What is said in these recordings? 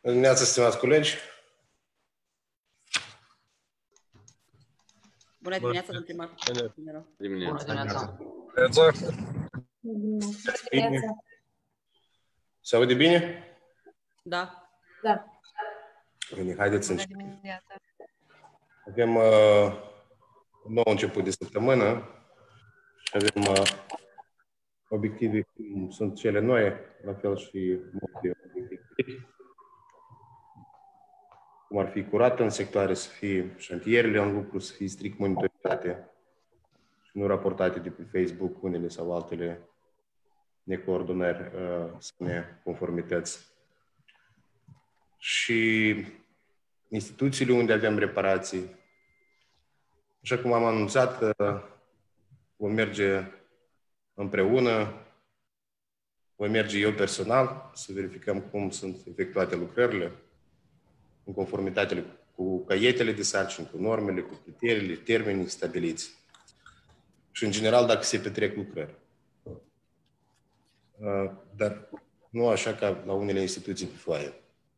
Bună dimineața, stimați colegi! Bună dimineața, domnul primar. Bună dimineața. Se aude bine? Da. Da. Bine, haideți să Bună începem. dimineața. Avem un nou început de săptămână și avem obiective cum sunt cele noi, la fel și multe obiective. Cum ar fi curată în sectoare, să fie șantierele în lucru, să fie strict monitorizate și nu raportate de pe Facebook unele sau altele necoordonări sau neconformități. Și instituțiile unde avem reparații, așa cum am anunțat, vom merge împreună, voi merge eu personal să verificăm cum sunt efectuate lucrările, în conformitate cu caietele de sarcini, cu normele, cu criteriile, termenii stabiliți. Și, în general, dacă se petrec lucrări. Dar nu așa ca la unele instituții pe foaie.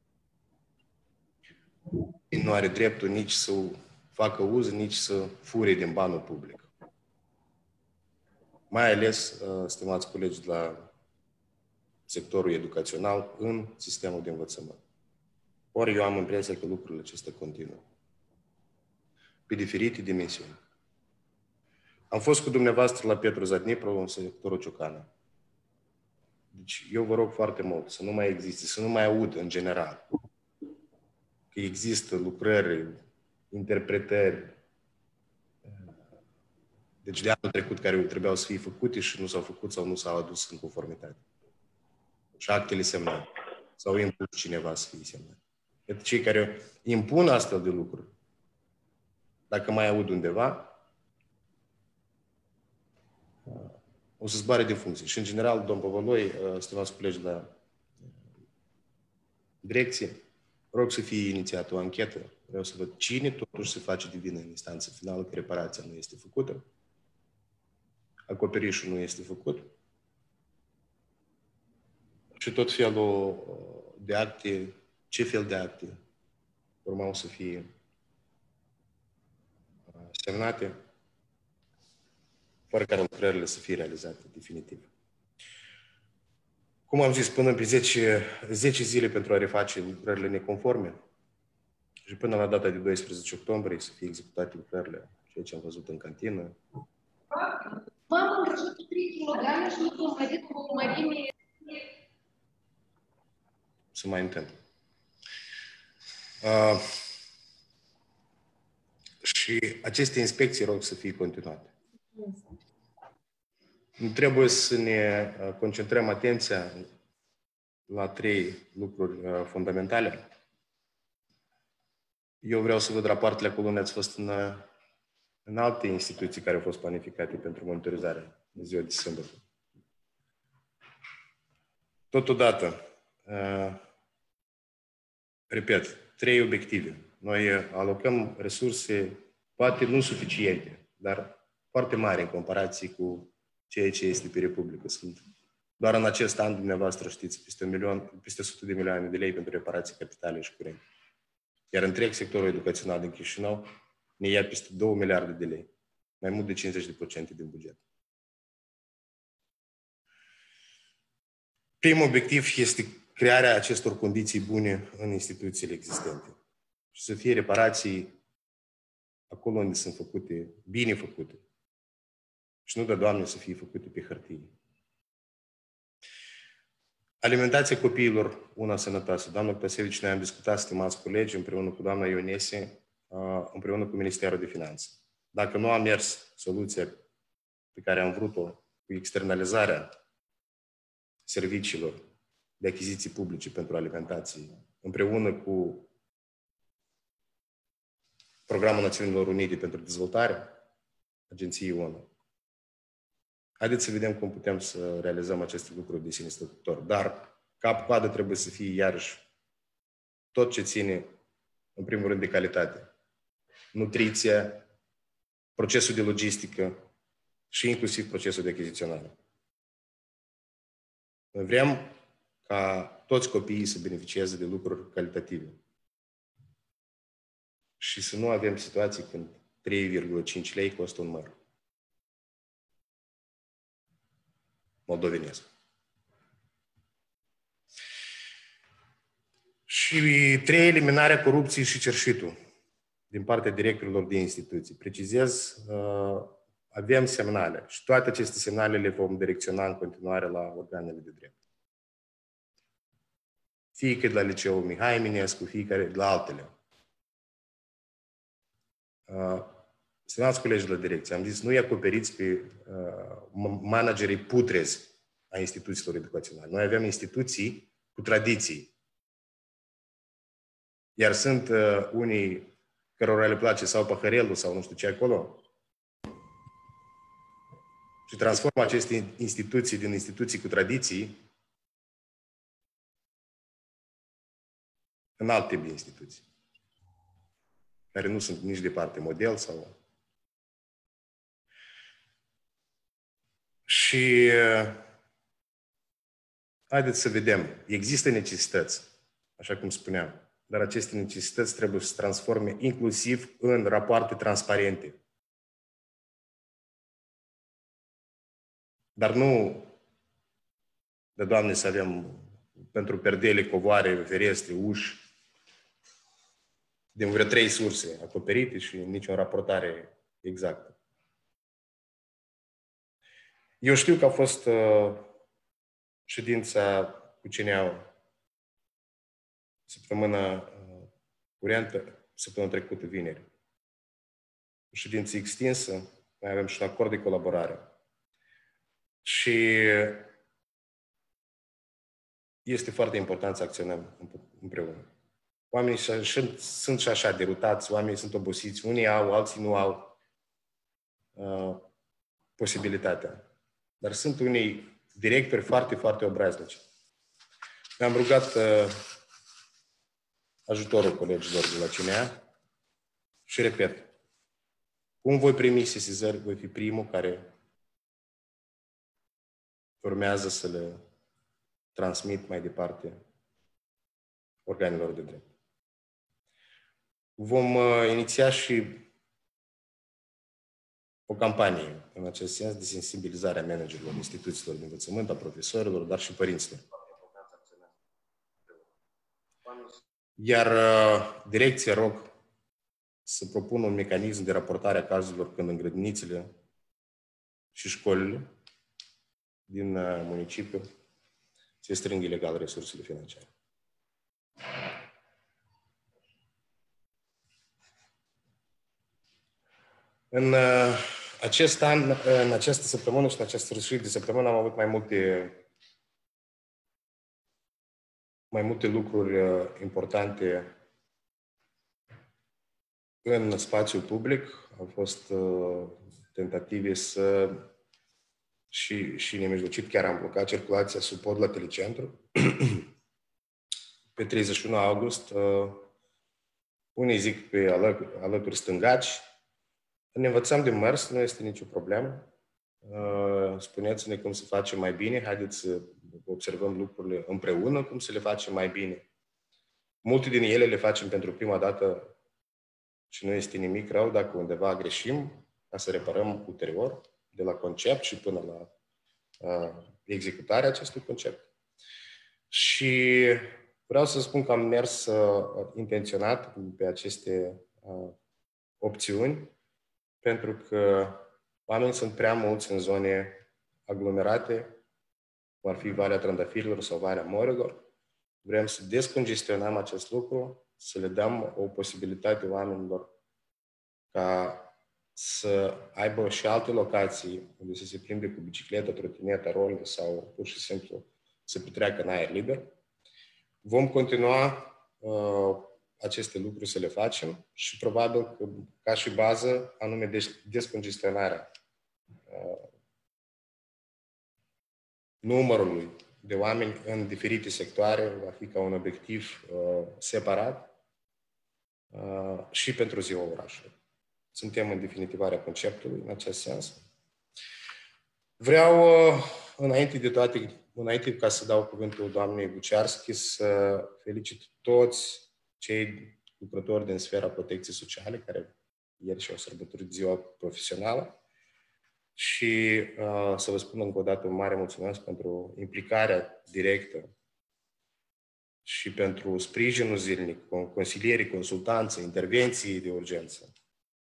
Nu are dreptul nici să facă uz, nici să fure din banul public. Mai ales, stimați colegi, de la sectorul educațional în sistemul de învățământ. Ori eu am impresia că lucrurile acestea continuă. Pe diferite dimensiuni. Am fost cu dumneavoastră la Petru Zadnipro, în sectorul Ciocana. Deci eu vă rog foarte mult să nu mai existe, să nu mai aud în general că există lucrări, interpretări, deci de anul trecut care trebuiau să fie făcute și nu s-au făcut sau nu s-au adus în conformitate. Și actele semnate. Sau impus cineva să fie semnat. Iată cei care impun astfel de lucruri, dacă mai aud undeva, o să zboare de funcție. Și în general, domn Păvăloi, stimați colegi de la direcție, rog să fie inițiată o anchetă. Vreau să văd cine totuși se face de vină în instanță finală că reparația nu este făcută, acoperișul nu este făcut și tot felul de acte, ce fel de acte urmau să fie semnate, fără ca lucrările să fie realizate definitiv. Cum am zis, până pe 10 zile pentru a reface lucrările neconforme și până la data de 12 octombrie să fie executate lucrările, ceea ce am văzut în cantină. M-am îngrășit cu 3 kg și nu m-am mărit cu o mărime. Să mai întâmplă. Și aceste inspecții rog să fie continuate. Nu trebuie să ne concentrăm atenția la 3 lucruri fundamentale. Eu vreau să văd rapoartele acolo unde ați fost în alte instituții care au fost planificate pentru monitorizare în ziua de sâmbătă. Totodată, repet, 3 obiective. Noi alocăm resurse, poate nu suficiente, dar foarte mari în comparație cu ceea ce este pe Republică. Sunt doar în acest an, dumneavoastră știți, peste 100 de milioane de lei pentru reparații capitale și curente. Iar întreg sectorul educațional din Chișinău ne ia peste 2 miliarde de lei, mai mult de 50% din buget. Primul obiectiv este crearea acestor condiții bune în instituțiile existente. Și să fie reparații acolo unde sunt făcute, bine făcute. Și nu de Doamne să fie făcute pe hârtie. Alimentația copiilor, una sănătoasă. Doamna Păsevici, noi am discutat, stimați colegi, împreună cu doamna Ionese, împreună cu Ministerul de Finanțe. Dacă nu a mers soluția pe care am vrut-o cu externalizarea serviciilor de achiziții publice pentru alimentație, împreună cu Programul Națiunilor Unite pentru Dezvoltare, Agenției ONU, haideți să vedem cum putem să realizăm aceste lucruri de sine stătător. Dar cap-coadă trebuie să fie iarăși tot ce ține, în primul rând, de calitate. Nutriția, procesul de logistică și inclusiv procesul de achiziționare. Noi vrem ca toți copiii să beneficieze de lucruri calitative. Și să nu avem situații când 3,5 lei costă un măr moldovenesc. Și 3, eliminarea corupției și cerșitul din partea directorilor de instituții. Precizez, avem semnale și toate aceste semnale le vom direcționa în continuare la organele de drept. Fie că de la Liceul Mihai Eminescu, fie la altele. Stimați colegi de la direcție, am zis, nu-i acoperiți pe managerii putrezi a instituțiilor educaționale. Noi avem instituții cu tradiții. Iar sunt unii cărora le place sau păhărelul sau nu știu ce acolo. Și transformă aceste instituții din instituții cu tradiții în alt tip de instituții, care nu sunt nici departe model sau... Și haideți să vedem. Există necesități, așa cum spuneam, dar aceste necesități trebuie să se transforme inclusiv în rapoarte transparente. Dar nu, de Doamne, să avem pentru perdele, covoare, ferestre, uși, din vreo 3 surse acoperite și nicio raportare exactă. Eu știu că a fost ședința cu CNA săptămâna curentă, săptămâna trecută, vineri. O ședință extinsă, mai avem și un acord de colaborare. Și este foarte important să acționăm împreună. Oamenii sunt și așa derutați, oamenii sunt obosiți, unii au, alții nu au posibilitatea. Dar sunt unii directori foarte, foarte obraznici. Mi-am rugat ajutorul colegilor de la CNA și repet, cum voi primi sesizări, voi fi primul care urmează să le transmit mai departe organelor de drept. Vom iniția și o campanie în acest sens de sensibilizare a managerilor, instituțiilor de învățământ, a profesorilor, dar și părinților. Iar direcția rog să propună un mecanism de raportare a cazurilor când în grădinițele și școlile din municipiu se strâng ilegal resursele financiare. În acest an, în această săptămână și în acest sfârșit de săptămână am avut mai multe lucruri importante în spațiul public. Au fost tentative să și nemijlocit chiar am blocat circulația sub pod la Telecentru. Pe 31 august, unii zic pe alături stângaci. Ne învățăm de mers, nu este nicio problemă. Spuneți-ne cum să facem mai bine, haideți să observăm lucrurile împreună, cum să le facem mai bine. Multe din ele le facem pentru prima dată și nu este nimic rău dacă undeva greșim, ca să reparăm ulterior, de la concept și până la executarea acestui concept. Și vreau să spun că am mers intenționat pe aceste opțiuni, pentru că oamenii sunt prea mulți în zone aglomerate, cum ar fi Valea Trandafirilor sau Valea Morilor. Vrem să descongestionăm acest lucru, să le dăm o posibilitate oamenilor ca să aibă și alte locații unde să se plimbe cu bicicletă, trotinetă, rolă sau pur și simplu să petreacă în aer liber. Vom continua aceste lucruri să le facem și probabil că ca și bază, anume descongestionarea numărului de oameni în diferite sectoare va fi ca un obiectiv separat și pentru ziua orașului. Suntem în definitivarea conceptului în acest sens. Vreau, înainte de toate, înainte ca să dau cuvântul doamnei Buciarski, să felicit toți cei lucrători din sfera protecției sociale, care ieri și-au sărbătorit ziua profesională, și să vă spun încă o dată un mare mulțumesc pentru implicarea directă și pentru sprijinul zilnic, consilierii, consultanță, intervenții de urgență.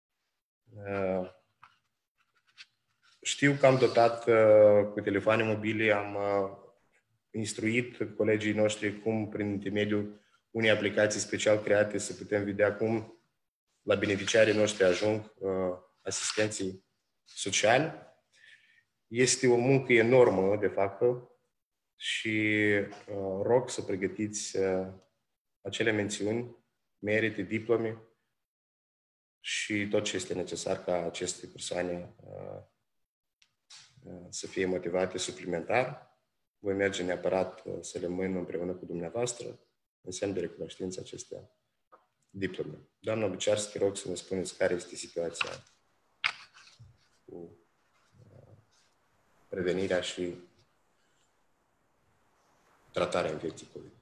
Știu că am dotat cu telefoane mobile, am instruit colegii noștri cum, prin intermediul unei aplicații special create, să putem vedea cum la beneficiarii noștri ajung asistenții sociali. Este o muncă enormă de fapt și rog să pregătiți acele mențiuni, merite, diplome și tot ce este necesar ca aceste persoane să fie motivate suplimentar. Voi merge neapărat să le mân împreună cu dumneavoastră în semn de recunoștință acestea diplome. Doamna Buciarski, rog să ne spuneți care este situația cu prevenirea și tratarea infecției COVID.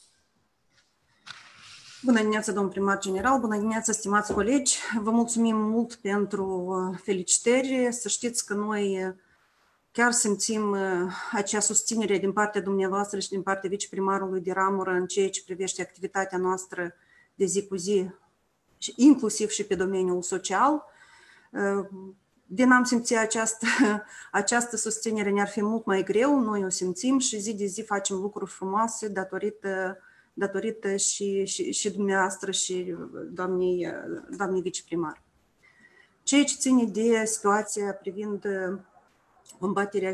Bună dimineața, domnul primar general, bună dimineața, stimați colegi. Vă mulțumim mult pentru felicitări. Să știți că noi chiar simțim acea susținere din partea dumneavoastră și din partea viceprimarului de ramură în ceea ce privește activitatea noastră de zi cu zi, inclusiv și pe domeniul social. Din am simțit această susținere ne-ar fi mult mai greu, noi o simțim și zi de zi facem lucruri frumoase datorită și dumneavoastră și doamnei viceprimar. Ceea ce ține de situația privind combaterea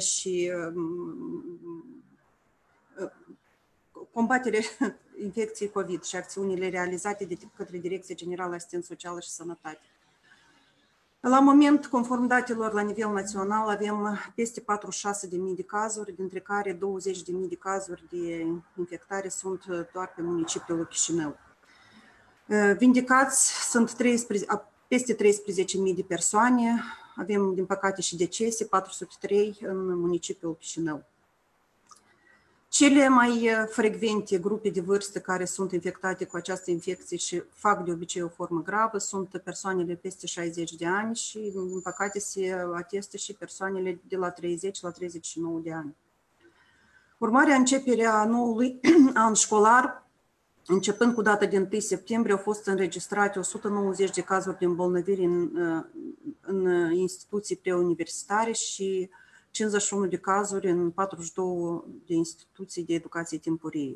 infecției COVID și acțiunile realizate de către Direcția Generală Asistență Socială și Sănătate. La moment, conform datelor la nivel național, avem peste 46.000 de cazuri, dintre care 20.000 de cazuri de infectare sunt doar pe municipiul Chișinău. Vindicați sunt peste 13.000 de persoane, avem, din păcate, și decese, 403 în municipiul Chișinău. Cele mai frecvente grupe de vârstă care sunt infectate cu această infecție și fac de obicei o formă gravă sunt persoanele peste 60 de ani și, din păcate, se atestă și persoanele de la 30 la 39 de ani. Urmarea începerea noului an școlar, începând cu data de 1 septembrie, au fost înregistrate 190 de cazuri de îmbolnăviri în instituții preuniversitare și 51 de cazuri în 42 de instituții de educație timpurie.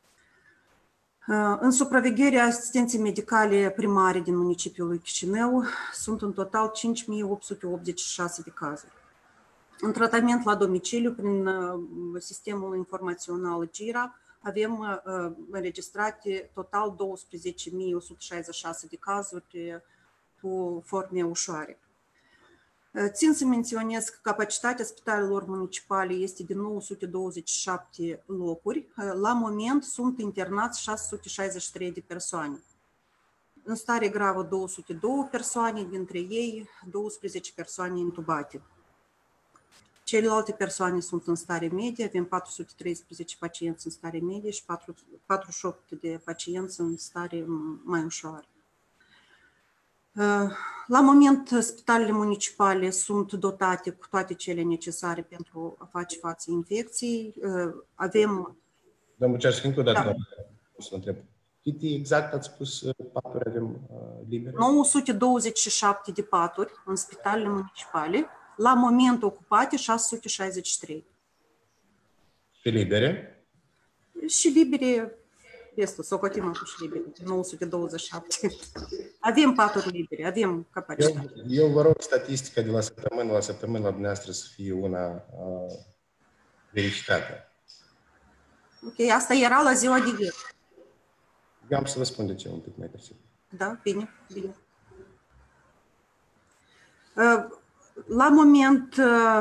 În supravegherea asistenței medicale primare din municipiul Chișinău sunt în total 5.886 de cazuri. În tratament la domiciliu, prin sistemul informațional GIRA, avem înregistrate total 12.166 de cazuri cu forme ușoare. Țin să menționez că capacitatea spitalelor municipale este de 927 locuri. La moment sunt internați 663 de persoane. În stare gravă 202 persoane, dintre ei 12 persoane intubate. Celelalte persoane sunt în stare medie, avem 413 pacienți în stare medie și 48 de pacienți în stare mai ușoară. La moment, spitalele municipale sunt dotate cu toate cele necesare pentru a face față infecției. Avem... Domnul Buciarski, încă o dată o să întreb. Câte exact ați spus paturi avem libere? 927 de paturi în spitalele municipale. La moment ocupate 663. Și libere? Și libere... Este, socotim acum și libere, 927. Avem paturi libere, avem capacitate. Eu vă rog statistica de la săptămână la săptămână la dumneavoastră să fie una verificată. Ok, asta era la ziua de ieri. Eu am să vă spun de ce un pic mai târziu. Da, bine. La moment,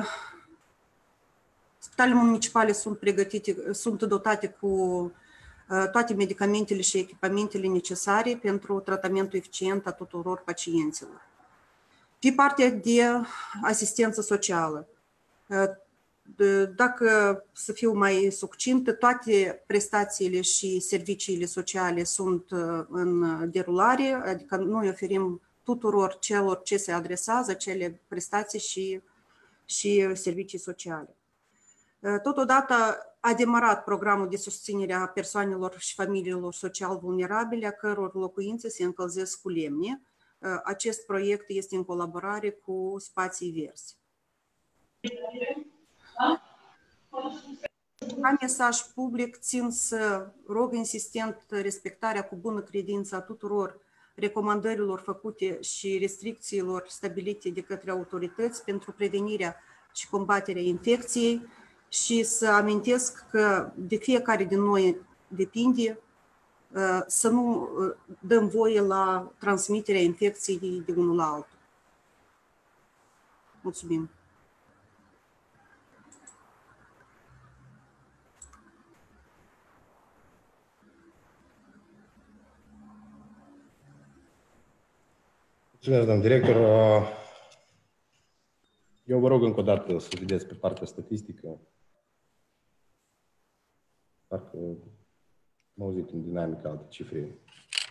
spitalele municipale sunt dotate cu toate medicamentele și echipamentele necesare pentru tratamentul eficient a tuturor pacienților. Pe partea de asistență socială, Dacă să fiu mai succintă, toate prestațiile și serviciile sociale sunt în derulare, adică noi oferim tuturor celor ce se adresează acele prestații și servicii sociale. Totodată a demarat programul de susținere a persoanelor și familiilor social vulnerabile, a căror locuințe se încălzesc cu lemne. Acest proiect este în colaborare cu Spații Verzi. Ca mesaj public, țin să rog insistent respectarea cu bună credință a tuturor recomandărilor făcute și restricțiilor stabilite de către autorități pentru prevenirea și combaterea infecției și să amintesc că de fiecare din noi depinde să nu dăm voie la transmiterea infecției de unul la altul. Mulțumim! Mulțumesc, domnul director. Eu vă rog încă o dată să vedeți pe partea statistică. Parcă am auzit în dinamică alte cifre.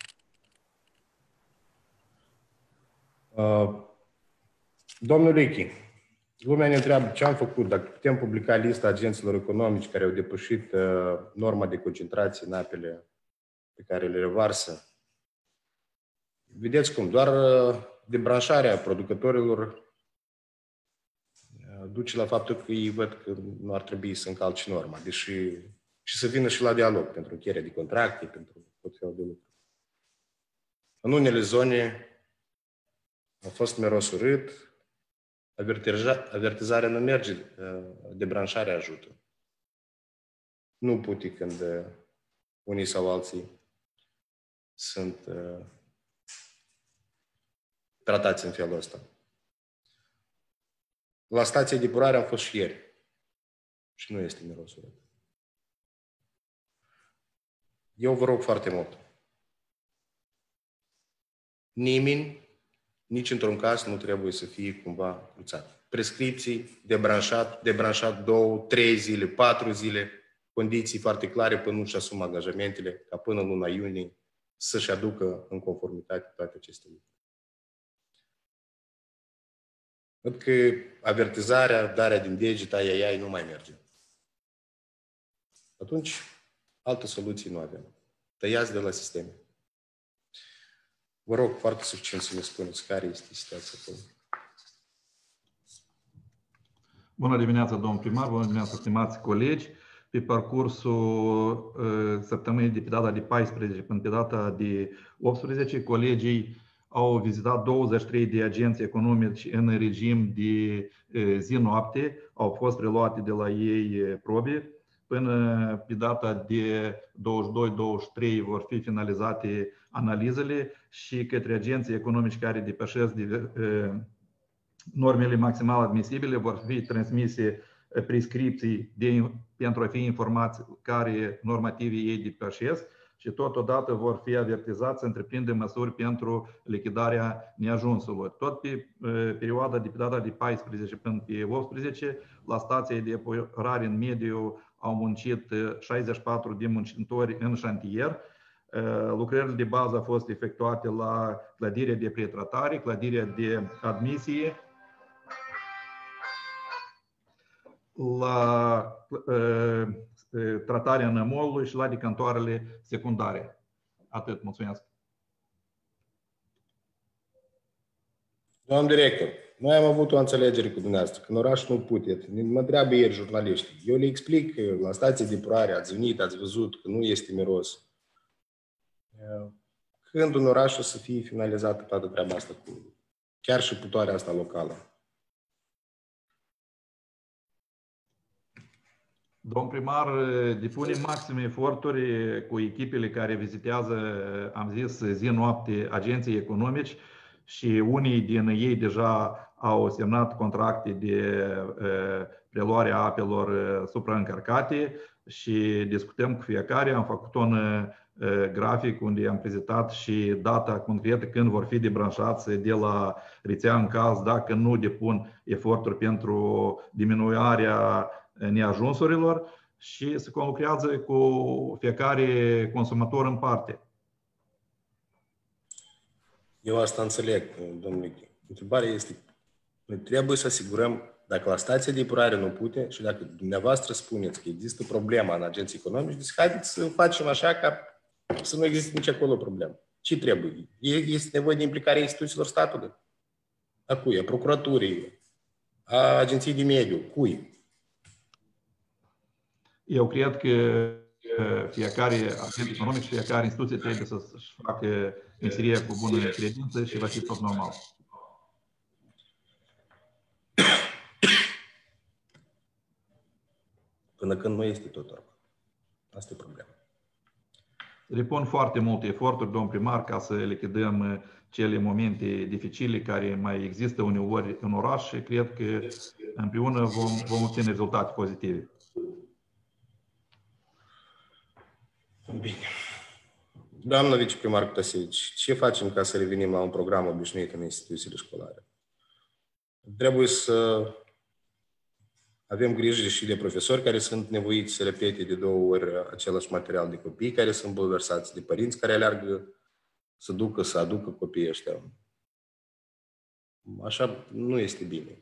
Domnul Richi, lumea ne întreabă ce am făcut, dacă putem publica lista agenților economici care au depășit norma de concentrație în apele pe care le revarsă. Vedeți cum, doar debranșarea producătorilor duce la faptul că ei văd că nu ar trebui să încalce norma, deși și să vină și la dialog pentru încheierea de contracte, pentru tot felul de lucruri. În unele zone a fost miros urât, avertizarea nu merge, debranșarea ajută. Nu puti când unii sau alții sunt tratați în felul ăsta. La stația de epurare am fost și ieri și nu este miros urât. Eu vă rog foarte mult. Nimeni, nici într-un caz, nu trebuie să fie cumva cruțat. Prescripții, debranșat 2, 3 zile, 4 zile, condiții foarte clare până nu-și asumă angajamentele, ca până în luna iunie să-și aducă în conformitate toate aceste lucruri. Văd că avertizarea, darea din deget, ai, nu mai merge. Atunci, alte soluții nu avem. Tăiați de la sisteme. Vă rog foarte succint să ne spuneți care este situația acolo. Bună dimineața, domnul primar, bună dimineața, stimați colegi. Pe parcursul săptămânii de pe data de 14 până pe data de 18, colegii au vizitat 23 de agenți economici în regim de zi-noapte. Au fost preluate de la ei probe. Până pe data de 22-23 vor fi finalizate analizele și către agenții economici care depășesc normele maximale admisibile vor fi transmise prescripții pentru a fi informați care normative ei depășesc și totodată vor fi avertizați să întreprindă măsuri pentru lichidarea neajunsurilor. Tot pe perioada de pe data de 14 până pe 18, la stația de epurare în mediu au muncit 64 de muncitori în șantier. Lucrările de bază au fost efectuate la clădirea de pretratare, clădirea de admisie, la tratarea nămolului și la decantoarele secundare. Atât, mulțumesc. Domnul director, noi am avut o înțelegere cu dumneavoastră, că în oraș nu puteți. Mă întreabă ieri jurnaliștii. Eu le explic că la stație de epurare ați venit, ați văzut că nu este miros. Când în oraș o să fie finalizată toată treaba asta cu chiar și putoarea asta locală? Domn primar, depunem maxime eforturi cu echipele care vizitează, am zis, zi-noapte agenții economici și unii din ei deja au semnat contracte de preluare a apelor supraîncărcate și discutăm cu fiecare. Am făcut un grafic unde am prezentat și data concretă când vor fi debranșați de la rețea în caz dacă nu depun eforturi pentru diminuarea neajunsurilor și se conlucrează cu fiecare consumator în parte. Eu asta înțeleg, domnule. Întrebarea este, noi trebuie să asigurăm, dacă la stația de epurare nu pute și dacă dumneavoastră spuneți că există problema în agenții economici, deci haideți să facem așa ca să nu existe nici acolo problemă. Ce trebuie? Este nevoie de implicarea instituțiilor statului? A cui? A procuraturii? A agenției de mediu? Cui? Eu cred că fiecare agent economic și fiecare instituție trebuie să-și facă meseria cu bună credință și va fi tot normal. Până când nu este tot normal. Asta e problema. Depun foarte multe eforturi, domn primar, ca să lichidăm cele momente dificile care mai există uneori în oraș și cred că împreună vom obține rezultate pozitive. Bine. Doamnă viceprimar Cutasevici, ce facem ca să revenim la un program obișnuit în instituțiile școlare? Trebuie să avem grijă și de profesori care sunt nevoiți să repete de 2 ori același material de copii, care sunt bulversați, de părinți care aleargă să aducă copiii ăștia. Așa nu este bine.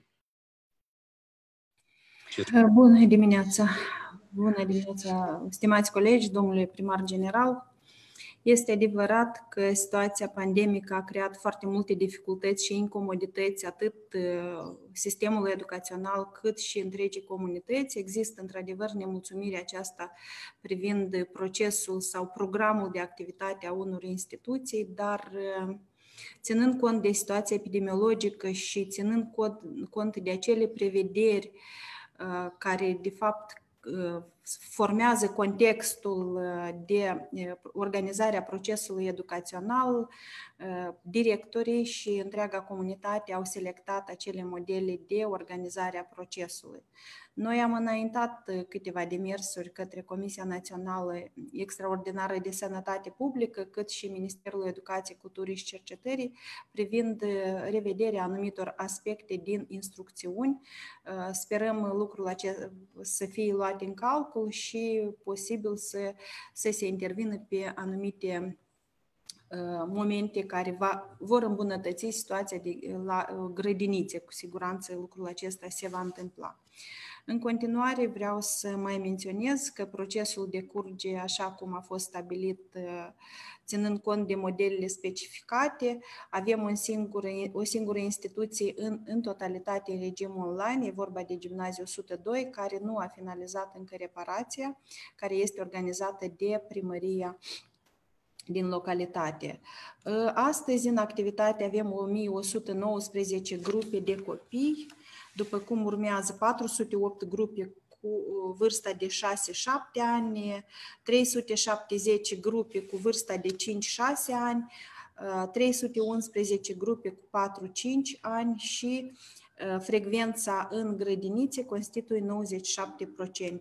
Bună dimineața! Bună dimineața, stimați colegi, domnule primar general. Este adevărat că situația pandemică a creat foarte multe dificultăți și incomodități atât sistemului educațional cât și întregii comunități. Există într-adevăr nemulțumirea aceasta privind procesul sau programul de activitate a unor instituții, dar ținând cont de situația epidemiologică și ținând cont de acele prevederi care de fapt formează contextul de organizarea procesului educațional, directorii și întreaga comunitate au selectat acele modele de organizare a procesului. Noi am înaintat câteva demersuri către Comisia Națională Extraordinară de Sănătate Publică, cât și Ministerul Educației, Culturii și Cercetării, privind revederea anumitor aspecte din instrucțiuni. Sperăm lucrul acesta să fie luat în calcul și posibil să se intervină pe anumite momente care vor îmbunătăți situația la grădinițe. Cu siguranță lucrul acesta se va întâmpla. În continuare vreau să mai menționez că procesul decurge așa cum a fost stabilit, ținând cont de modelele specificate. Avem o singură instituție în totalitate în regim online, e vorba de Gimnaziul 102, care nu a finalizat încă reparația, care este organizată de primăria din localitate. Astăzi în activitate avem 1119 grupe de copii, după cum urmează 408 grupe cu vârsta de 6-7 ani, 370 grupe cu vârsta de 5-6 ani, 311 grupe cu 4-5 ani și frecvența în grădinițe constituie 97%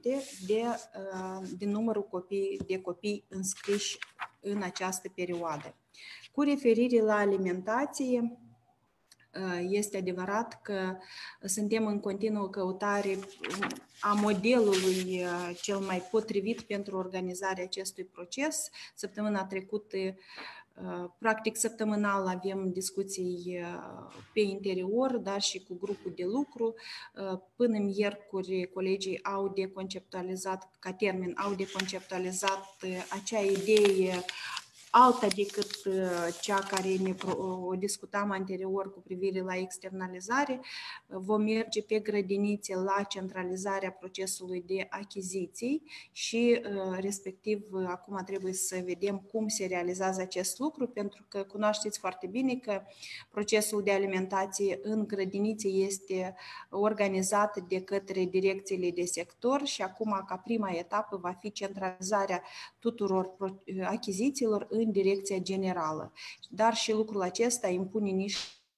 din numărul de copii înscriși în această perioadă. Cu referire la alimentație, este adevărat că suntem în continuă căutare a modelului cel mai potrivit pentru organizarea acestui proces. Săptămâna trecută, practic săptămânal, avem discuții pe interior, dar și cu grupul de lucru. Până miercuri, colegii au deconceptualizat, ca termen, au deconceptualizat acea idee alta decât cea care o discutam anterior cu privire la externalizare. Vom merge pe grădinițe la centralizarea procesului de achiziții și respectiv acum trebuie să vedem cum se realizează acest lucru, pentru că cunoașteți foarte bine că procesul de alimentație în grădinițe este organizat de către direcțiile de sector și acum ca prima etapă va fi centralizarea tuturor achizițiilor în direcția generală. Dar și lucrul acesta impune niște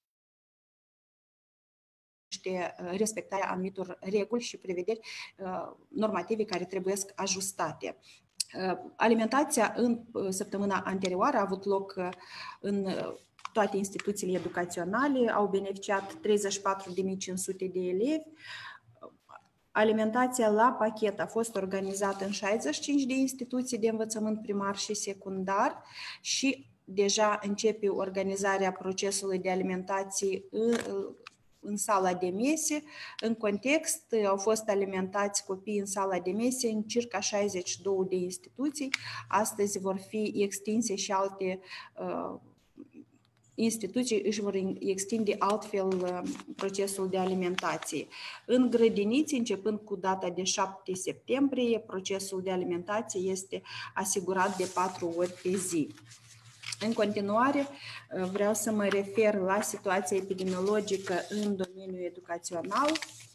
respectarea anumitor reguli și prevederi normative care trebuie ajustate. Alimentația în săptămâna anterioară a avut loc în toate instituțiile educaționale, au beneficiat 34.500 de elevi. Alimentația la pachet a fost organizată în 65 de instituții de învățământ primar și secundar și deja începe organizarea procesului de alimentație în sala de mese. În context, au fost alimentați copiii în sala de mese în circa 62 de instituții. Astăzi vor fi extinse și alte instituții, își vor extinde altfel procesul de alimentație. În grădiniți, începând cu data de 7 septembrie, procesul de alimentație este asigurat de 4 ori pe zi. În continuare, vreau să mă refer la situația epidemiologică în domeniul educațional.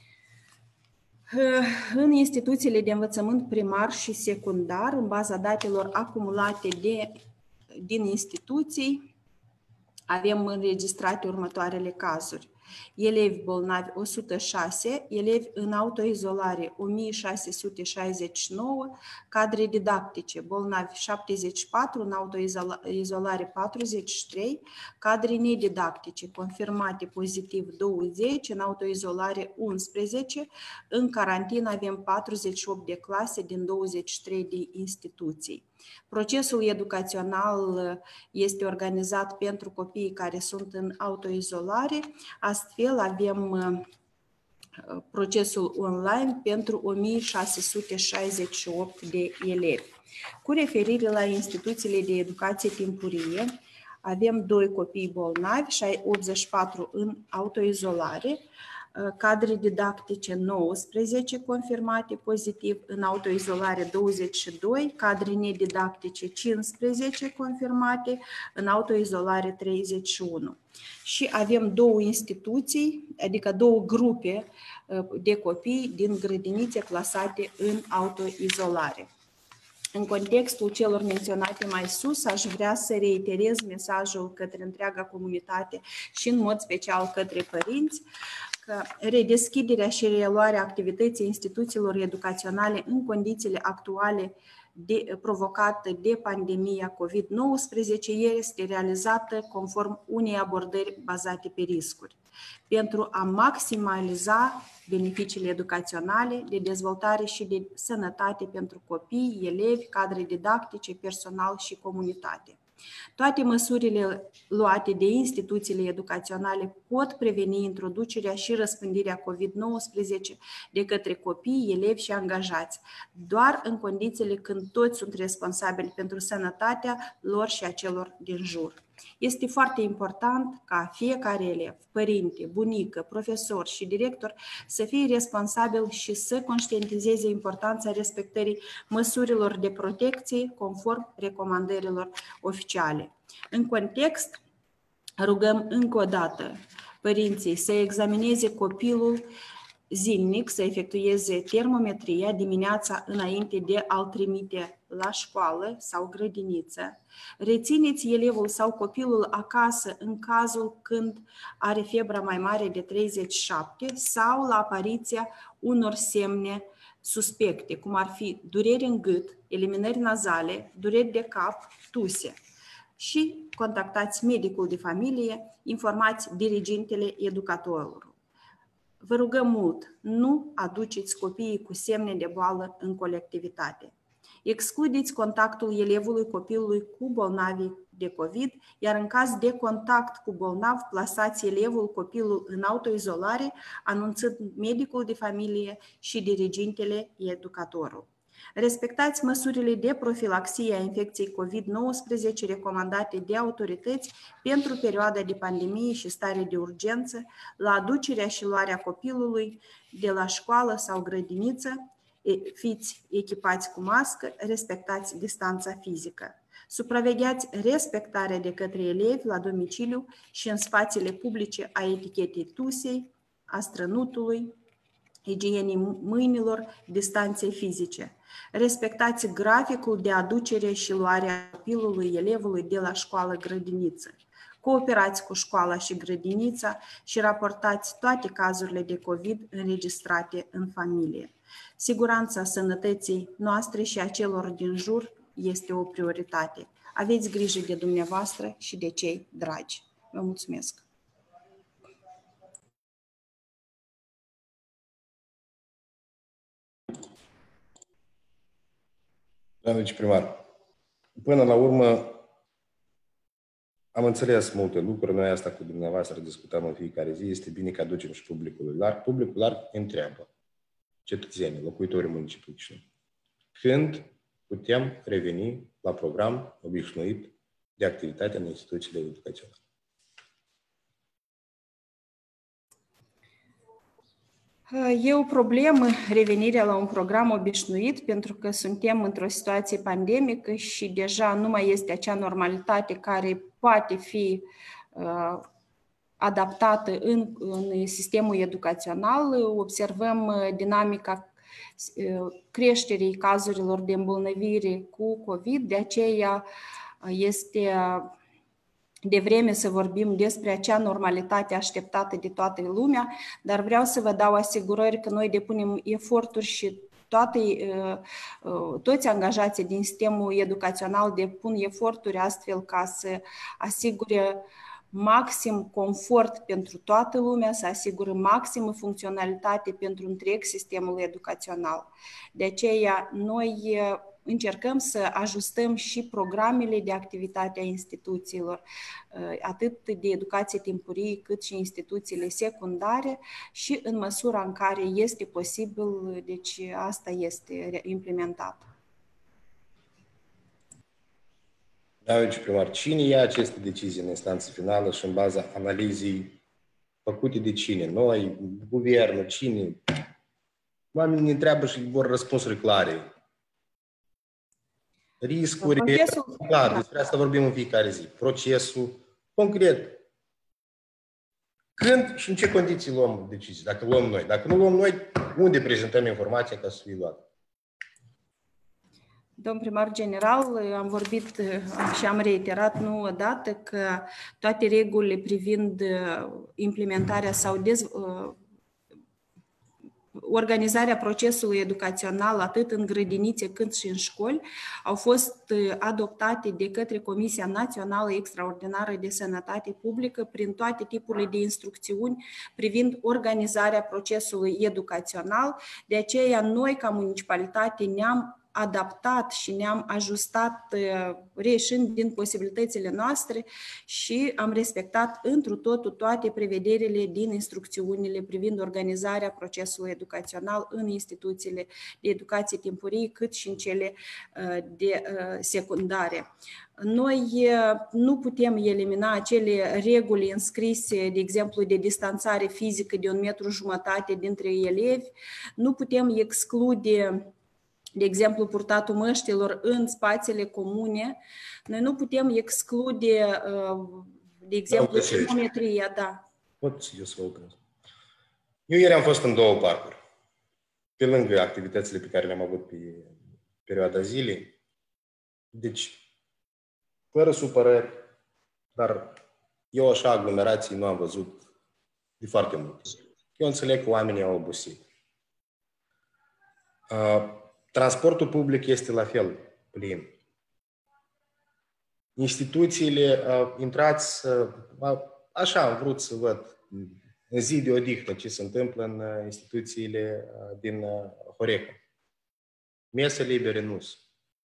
În instituțiile de învățământ primar și secundar, în baza datelor acumulate din instituții, avem înregistrate următoarele cazuri. Elevi bolnavi 106, elevi în autoizolare 1669, cadre didactice bolnavi 74, în autoizolare 43, cadre nedidactice confirmate pozitiv 20, în autoizolare 11, în carantină avem 48 de clase din 23 de instituții. Procesul educațional este organizat pentru copiii care sunt în autoizolare, astfel avem procesul online pentru 1668 de elevi. Cu referire la instituțiile de educație timpurie, avem 2 copii bolnavi, 84 în autoizolare, cadre didactice 19 confirmate pozitiv, în autoizolare 22, cadre nedidactice 15 confirmate, în autoizolare 31. Și avem 2 instituții, adică 2 grupe de copii din grădinițe clasate în autoizolare. În contextul celor menționate mai sus, aș vrea să reiterez mesajul către întreaga comunitate și în mod special către părinți, că redeschiderea și reluarea activității instituțiilor educaționale în condițiile actuale provocate de pandemia COVID-19 este realizată conform unei abordări bazate pe riscuri, pentru a maximaliza beneficiile educaționale, de dezvoltare și de sănătate pentru copii, elevi, cadre didactice, personal și comunitate. Toate măsurile luate de instituțiile educaționale pot preveni introducerea și răspândirea COVID-19 de către copii, elevi și angajați, doar în condițiile când toți sunt responsabili pentru sănătatea lor și a celor din jur. Este foarte important ca fiecare elev, părinte, bunică, profesor și director să fie responsabil și să conștientizeze importanța respectării măsurilor de protecție conform recomandărilor oficiale. În context, rugăm încă o dată părinții să examineze copilul zilnic, să efectueze termometria dimineața înainte de a-l trimite la școală sau grădiniță. Rețineți elevul sau copilul acasă în cazul când are febra mai mare de 37 sau la apariția unor semne suspecte, cum ar fi dureri în gât, eliminări nazale, dureri de cap, tuse. Și contactați medicul de familie, informați dirigintele educatorului. Vă rugăm mult, nu aduceți copiii cu semne de boală în colectivitate. Excludeți contactul elevului copilului cu bolnavi de COVID, iar în caz de contact cu bolnav, plasați elevul copilul în autoizolare, anunțând medicul de familie și dirigintele educatorul. Respectați măsurile de profilaxie a infecției COVID-19 recomandate de autorități pentru perioada de pandemie și stare de urgență, la aducerea și luarea copilului de la școală sau grădiniță, fiți echipați cu mască, respectați distanța fizică. Supravegheați respectarea de către elevi la domiciliu și în spațiile publice a etichetei tusei, a strănutului, igienii mâinilor, distanței fizice. Respectați graficul de aducere și luare a copilului elevului de la școală-grădiniță. Cooperați cu școala și grădinița și raportați toate cazurile de COVID înregistrate în familie. Siguranța sănătății noastre și a celor din jur este o prioritate. Aveți grijă de dumneavoastră și de cei dragi. Vă mulțumesc! Doamne viceprimar, până la urmă am înțeles multe lucruri. Noi asta cu dumneavoastră discutăm în fiecare zi. Este bine că aducem și publicul larg. Publicul larg întreabă cetățenii, locuitorii municipiului Chișinău, când putem reveni la program obișnuit de activitate în instituțiile educaționale. E o problemă revenirea la un program obișnuit pentru că suntem într-o situație pandemică și deja nu mai este acea normalitate care poate fi adaptată în sistemul educațional. Observăm dinamica creșterii cazurilor de îmbolnăvire cu COVID, de aceea este devreme să vorbim despre acea normalitate așteptată de toată lumea, dar vreau să vă dau asigurări că noi depunem eforturi și toți angajații din sistemul educațional depun eforturi astfel ca să asigure maxim confort pentru toată lumea, să asigure maximă funcționalitate pentru întreg sistemul educațional. De aceea noi încercăm să ajustăm și programele de activitate a instituțiilor, atât de educație timpurie, cât și instituțiile secundare și în măsura în care este posibil, deci asta este implementat. Doamne viceprimar, cine ia aceste decizii în instanță finală și în baza analizei făcute de cine? Noi, guvernul, cine? Oamenii ne întreabă și vor răspunsuri clare. Riscuri, clar, despre asta vorbim în fiecare zi. Procesul, concret. Când și în ce condiții luăm decizii? Dacă luăm noi. Dacă nu luăm noi, unde prezentăm informația ca să fie luată? Domn primar general, am vorbit și am reiterat nu odată că toate regulile privind implementarea sau organizarea procesului educațional atât în grădinițe cât și în școli au fost adoptate de către Comisia Națională Extraordinară de Sănătate Publică prin toate tipurile de instrucțiuni privind organizarea procesului educațional. De aceea noi ca municipalitate ne-am adaptat și ne-am ajustat reieșind din posibilitățile noastre și am respectat întru totul toate prevederile din instrucțiunile privind organizarea procesului educațional în instituțiile de educație timpurie, cât și în cele de secundare. Noi nu putem elimina acele reguli înscrise, de exemplu, de distanțare fizică de 1,5 metri dintre elevi, nu putem exclude de exemplu, purtatul măștilor în spațiile comune. Noi nu putem exclude, de exemplu, termometria, da. Pot eu să vă opresc. Eu ieri am fost în 2 parcuri. Pe lângă activitățile pe care le-am avut pe perioada zilei. Deci, fără supărări, dar eu așa aglomerații nu am văzut de foarte mult. Eu înțeleg că oamenii au obosit. Transportul public este la fel plin. Instituțiile, intrați, așa am vrut să văd în zi de odihnă ce se întâmplă în instituțiile din Horeca. Mese libere nu sunt.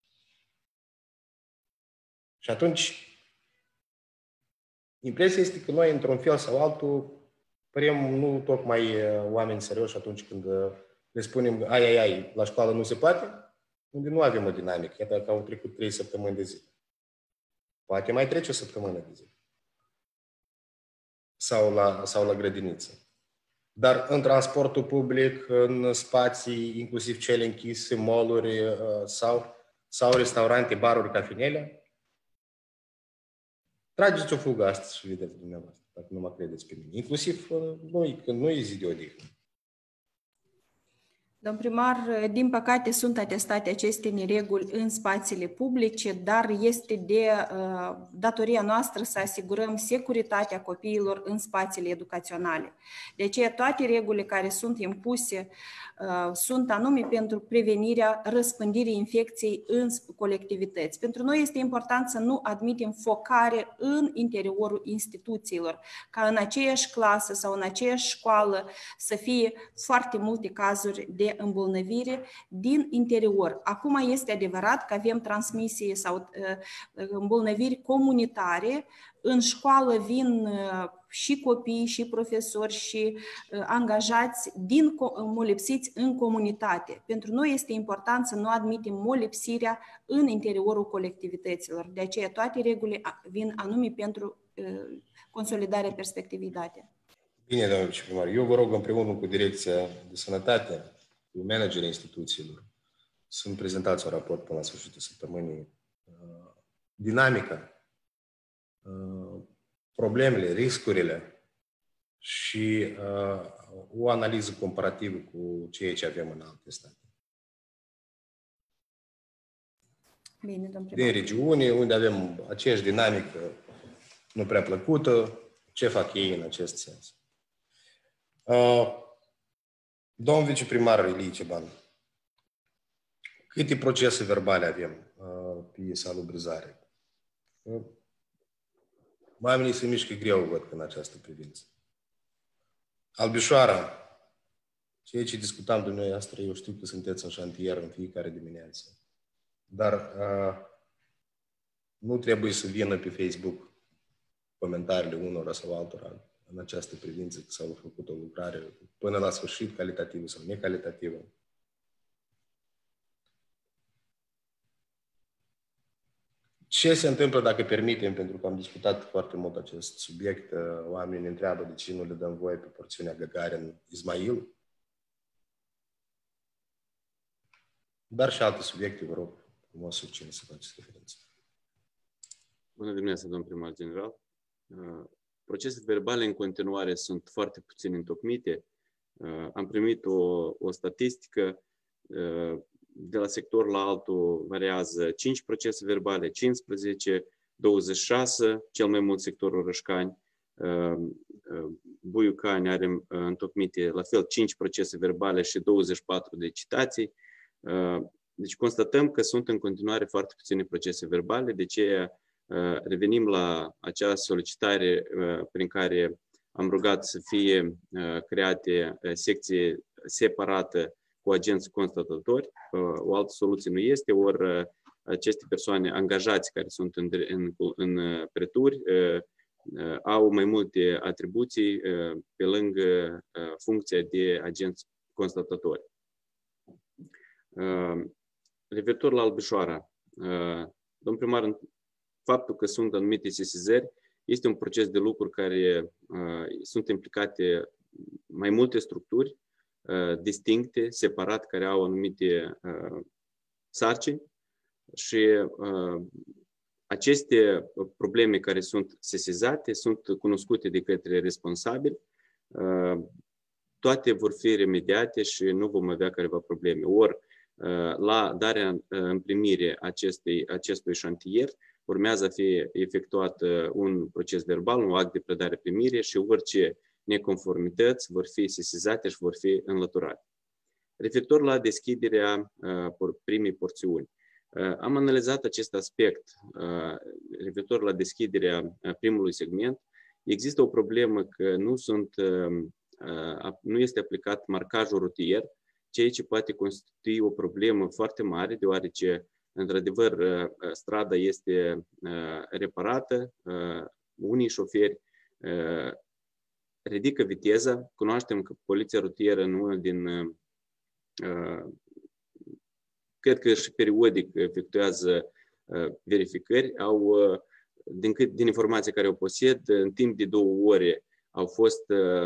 Și atunci, impresia este că noi, într-un fel sau altul, părem nu tocmai oameni serioși atunci când le spunem, ai, la școală nu se poate, unde nu avem o dinamică. Iată că au trecut 3 săptămâni de zi. Poate mai trece o săptămână de zi. Sau la grădiniță. Dar în transportul public, în spații, inclusiv cele închise, mall-uri sau restaurante, baruri, cafenele, trageți o fugă astăzi și vedeți dumneavoastră, dacă nu mă credeți pe mine. Inclusiv noi, când nu e zi de odihnă. Domn primar, din păcate sunt atestate aceste nereguli în spațiile publice, dar este de datoria noastră să asigurăm securitatea copiilor în spațiile educaționale. De aceea toate regulile care sunt impuse sunt anume pentru prevenirea răspândirii infecției în colectivități. Pentru noi este important să nu admitem focare în interiorul instituțiilor, ca în aceeași clasă sau în aceeași școală să fie foarte multe cazuri de de îmbolnăvire din interior. Acum este adevărat că avem transmisii sau îmbolnăviri comunitare. În școală vin și copii, și profesori, și angajați molipsiți în comunitate. Pentru noi este important să nu admitem molipsirea în interiorul colectivităților. De aceea toate regulile vin anume pentru consolidarea perspectivitatea. Bine, domnule viceprimar. Eu vă rog împreună cu Direcția de Sănătate, cu managerii instituțiilor, să-mi prezentați un raport până la sfârșitul săptămânii. Dinamica, problemele, riscurile și o analiză comparativă cu ceea ce avem în alte state. Bine, domnule. Din regiune, unde avem aceeași dinamică nu prea plăcută, ce fac ei în acest sens. Domnul viceprimar Ilie Ciobanu, câte procese verbale avem pe salubrizare? Oamenii se mișcă greu, văd, în această privință. Albișoara, ceea ce discutam dumneavoastră, eu știu că sunteți în șantier în fiecare dimineață. Dar nu trebuie să vină pe Facebook comentariile unora sau altora în această privință că s-au făcut o lucrare până la sfârșit calitativă sau necalitativă. Ce se întâmplă dacă permitem, pentru că am discutat foarte mult acest subiect, oamenii întreabă de ce nu le dăm voie pe porțiunea Gagarin-Ismail? Dar și alte subiecte, vă rog, frumos succint să faceți referință. Bună dimineața, domn primar general. Procesele verbale în continuare sunt foarte puțin întocmite. Am primit o statistică, de la sector la altul variază 5 procese verbale, 15, 26, cel mai mult sectorul Rășcani. Buiucani are întocmite la fel 5 procese verbale și 24 de citații. Deci constatăm că sunt în continuare foarte puține procese verbale, de aceea revenim la acea solicitare prin care am rugat să fie create secție separată cu agenți constatatori. O altă soluție nu este, ori aceste persoane angajați care sunt în preturi au mai multe atribuții pe lângă funcția de agenți constatatori. Referitor la Albișoara, domn primar, faptul că sunt anumite sesizări este un proces de lucru care sunt implicate mai multe structuri distincte, separat, care au anumite sarcini și aceste probleme care sunt sesizate sunt cunoscute de către responsabili. Toate vor fi remediate și nu vom avea careva probleme. Ori la darea în primire acestui șantier urmează a fi efectuat un proces verbal, un act de predare-primire și orice neconformități vor fi sesizate și vor fi înlăturate. Referitor la deschiderea primei porțiuni, am analizat acest aspect referitor la deschiderea primului segment. Există o problemă că nu este aplicat marcajul rutier, ceea ce poate constitui o problemă foarte mare, deoarece, într-adevăr, strada este reparată, unii șoferi ridică viteza. Cunoaștem că poliția rutieră în unul din, cred că și periodic efectuează verificări, din informații care o posed, în timp de 2 ore au fost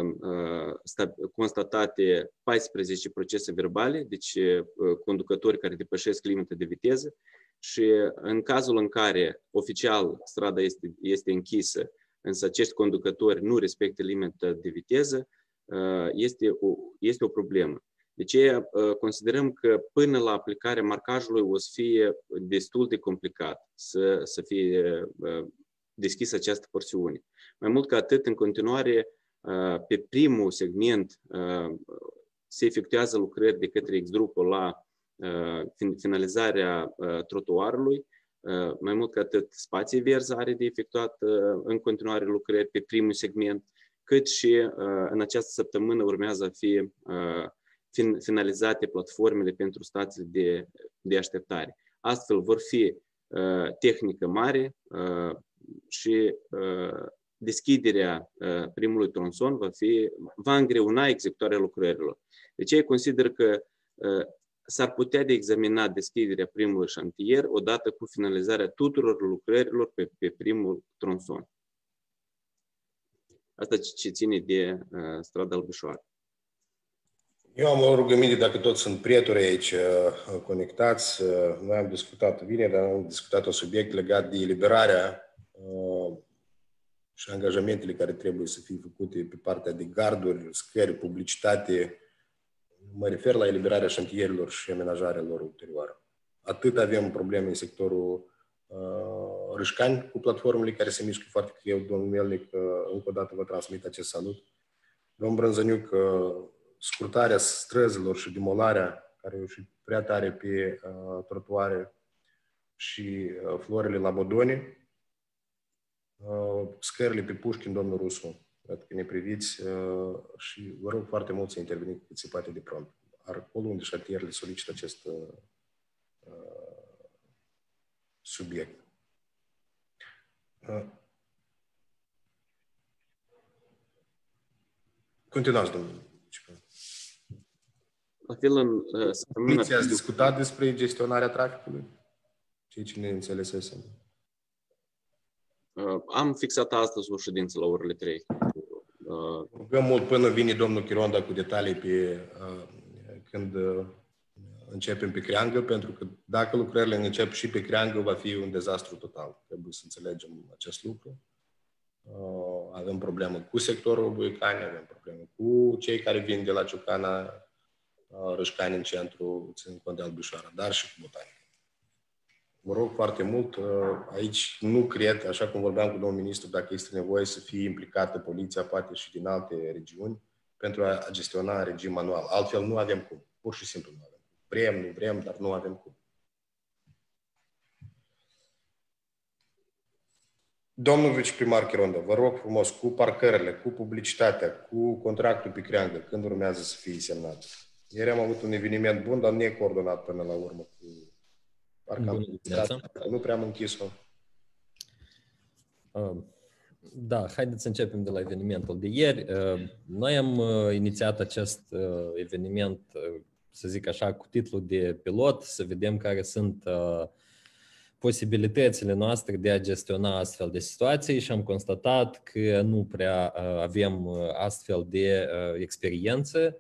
constatate 14 procese verbale, deci conducători care depășesc limita de viteză, și în cazul în care oficial strada este închisă, însă acești conducători nu respectă limita de viteză, este o problemă. De aceea considerăm că până la aplicarea marcajului o să fie destul de complicat să fie deschisă această porțiune. Mai mult ca atât, în continuare, pe primul segment se efectuează lucrări de către Exdrupo la finalizarea trotuarului. Mai mult ca atât, Spații Verzi are de efectuat în continuare lucrări pe primul segment, cât și în această săptămână urmează a fi finalizate platformele pentru stațiile de așteptare. Astfel vor fi tehnică mare și deschiderea primului tronson va îngreuna executarea lucrărilor. Deci ei consider că s-ar putea de examina deschiderea primului șantier odată cu finalizarea tuturor lucrărilor pe primul tronson. Asta ce ține de strada Albișoara. Eu am o rugăminte, dacă toți sunt prieteni aici conectați. Noi am discutat vineri, am discutat un subiect legat de eliberarea și angajamentele care trebuie să fie făcute pe partea de garduri, scări, publicitate. Mă refer la eliberarea șantierilor și amenajarea lor ulterioară. Atât avem probleme în sectorul Râșcani cu platformele care se mișcă foarte greu. Domnul Melnic, încă o dată vă transmit acest salut. Domnul Brânzăniuc, scurtarea străzilor și demolarea, care e și prea tare pe trotuare și florile la Bodoni, scările pe Pușkin, domnul Rusu. Cred că ne priviți și vă rog foarte mult să interveniți cât se poate de prompt. Acolo unde șantierele solicită acest subiect. Continuați, domnule. La fel, în săptămâna... Ați discutat despre gestionarea traficului? Ceea ce ne înțelesesem. Am fixat astăzi o ședință la orele 3. Rugăm mult până vine domnul Chironda cu detalii când începem pe creangă, pentru că dacă lucrările încep și pe creangă, va fi un dezastru total. Trebuie să înțelegem acest lucru. Avem problemă cu sectorul Buicani, avem problemă cu cei care vin de la Ciucana, Râșcani în centru, ținând cont de Albișoara, dar și cu Botanică. Vă rog foarte mult, aici nu cred, așa cum vorbeam cu domnul ministru, dacă este nevoie să fie implicată poliția, poate și din alte regiuni, pentru a gestiona în regim manual. Altfel nu avem cum. Pur și simplu nu avem. Vrem, nu vrem, dar nu avem cum. Domnul viceprimar Chironda, vă rog frumos, cu parcările, cu publicitatea, cu contractul pe creangă, când urmează să fie semnat? Ieri am avut un eveniment bun, dar necoordonat până la urmă cu nu prea am închis-o. Da, haideți să începem de la evenimentul de ieri. Noi am inițiat acest eveniment, să zic așa, cu titlul de pilot, să vedem care sunt posibilitățile noastre de a gestiona astfel de situații și am constatat că nu prea avem astfel de experiență.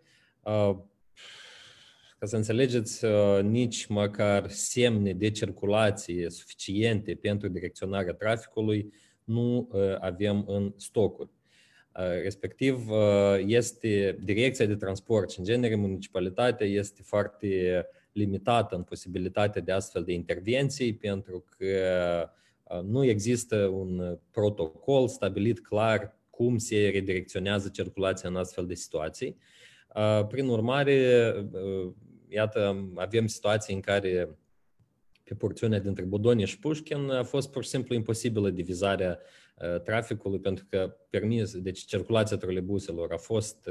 Ca să înțelegeți, nici măcar semne de circulație suficiente pentru direcționarea traficului nu avem în stocuri. Respectiv, este direcția de transport și, în genere, municipalitatea este foarte limitată în posibilitatea de astfel de intervenții, pentru că nu există un protocol stabilit clar cum se redirecționează circulația în astfel de situații. Prin urmare, iată, avem situații în care pe porțiunea dintre Bodoni și Pușkin a fost pur și simplu imposibilă divizarea traficului, pentru că deci circulația troleibuselor a fost,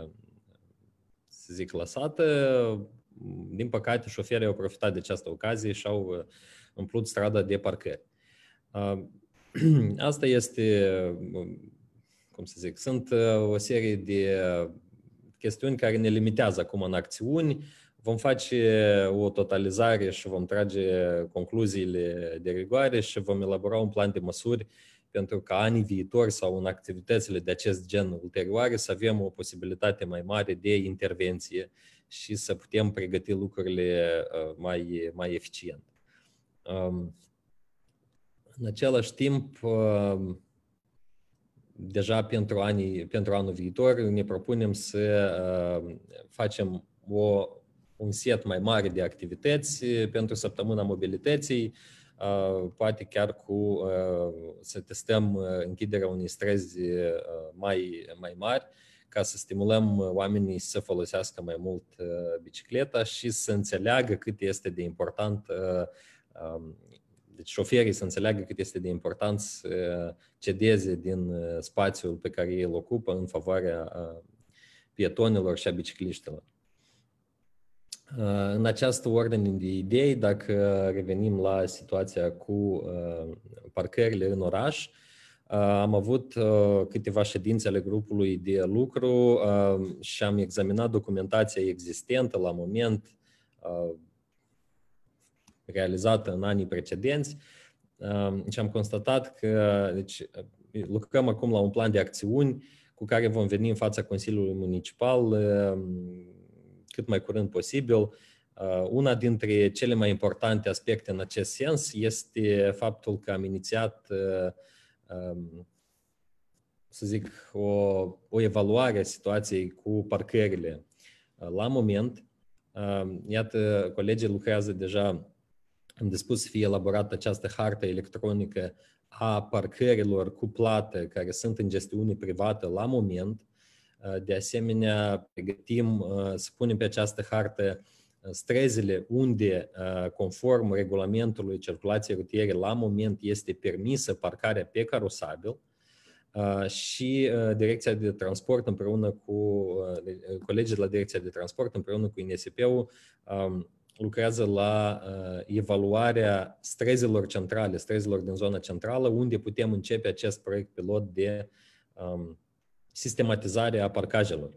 să zic, lăsată. Din păcate, șoferii au profitat de această ocazie și au umplut strada de parcări. Asta este, cum să zic, sunt o serie de chestiuni care ne limitează acum în acțiuni. Vom face o totalizare și vom trage concluziile de rigoare și vom elabora un plan de măsuri pentru ca anii viitori sau în activitățile de acest gen ulterioare să avem o posibilitate mai mare de intervenție și să putem pregăti lucrurile mai eficient. În același timp, deja pentru anul viitor ne propunem să facem un set mai mare de activități pentru săptămâna mobilității, poate chiar să testăm închiderea unei străzi mai mari, ca să stimulăm oamenii să folosească mai mult bicicleta și să înțeleagă cât este de important, deci șoferii să înțeleagă cât este de important să cedeze din spațiul pe care ei îl ocupă în favoarea pietonilor și a bicicliștilor. În această ordine de idei, dacă revenim la situația cu parcările în oraș, am avut câteva ședințe ale grupului de lucru și am examinat documentația existentă la moment, realizată în anii precedenți, și am constatat că lucrăm acum la un plan de acțiuni cu care vom veni în fața Consiliului Municipal cât mai curând posibil. Una dintre cele mai importante aspecte în acest sens este faptul că am inițiat, să zic, o evaluare a situației cu parcările la moment. Iată, colegii lucrează deja, am dispus să fie elaborată această hartă electronică a parcărilor cu plată care sunt în gestiune privată la moment. De asemenea, pregătim să punem pe această hartă străzile unde, conform regulamentului circulației rutiere, la moment este permisă parcarea pe carosabil, și Direcția de Transport împreună cu colegii de la Direcția de Transport împreună cu INSP-ul lucrează la evaluarea străzilor centrale, străzilor din zona centrală, unde putem începe acest proiect pilot de sistematizare a parcajelor,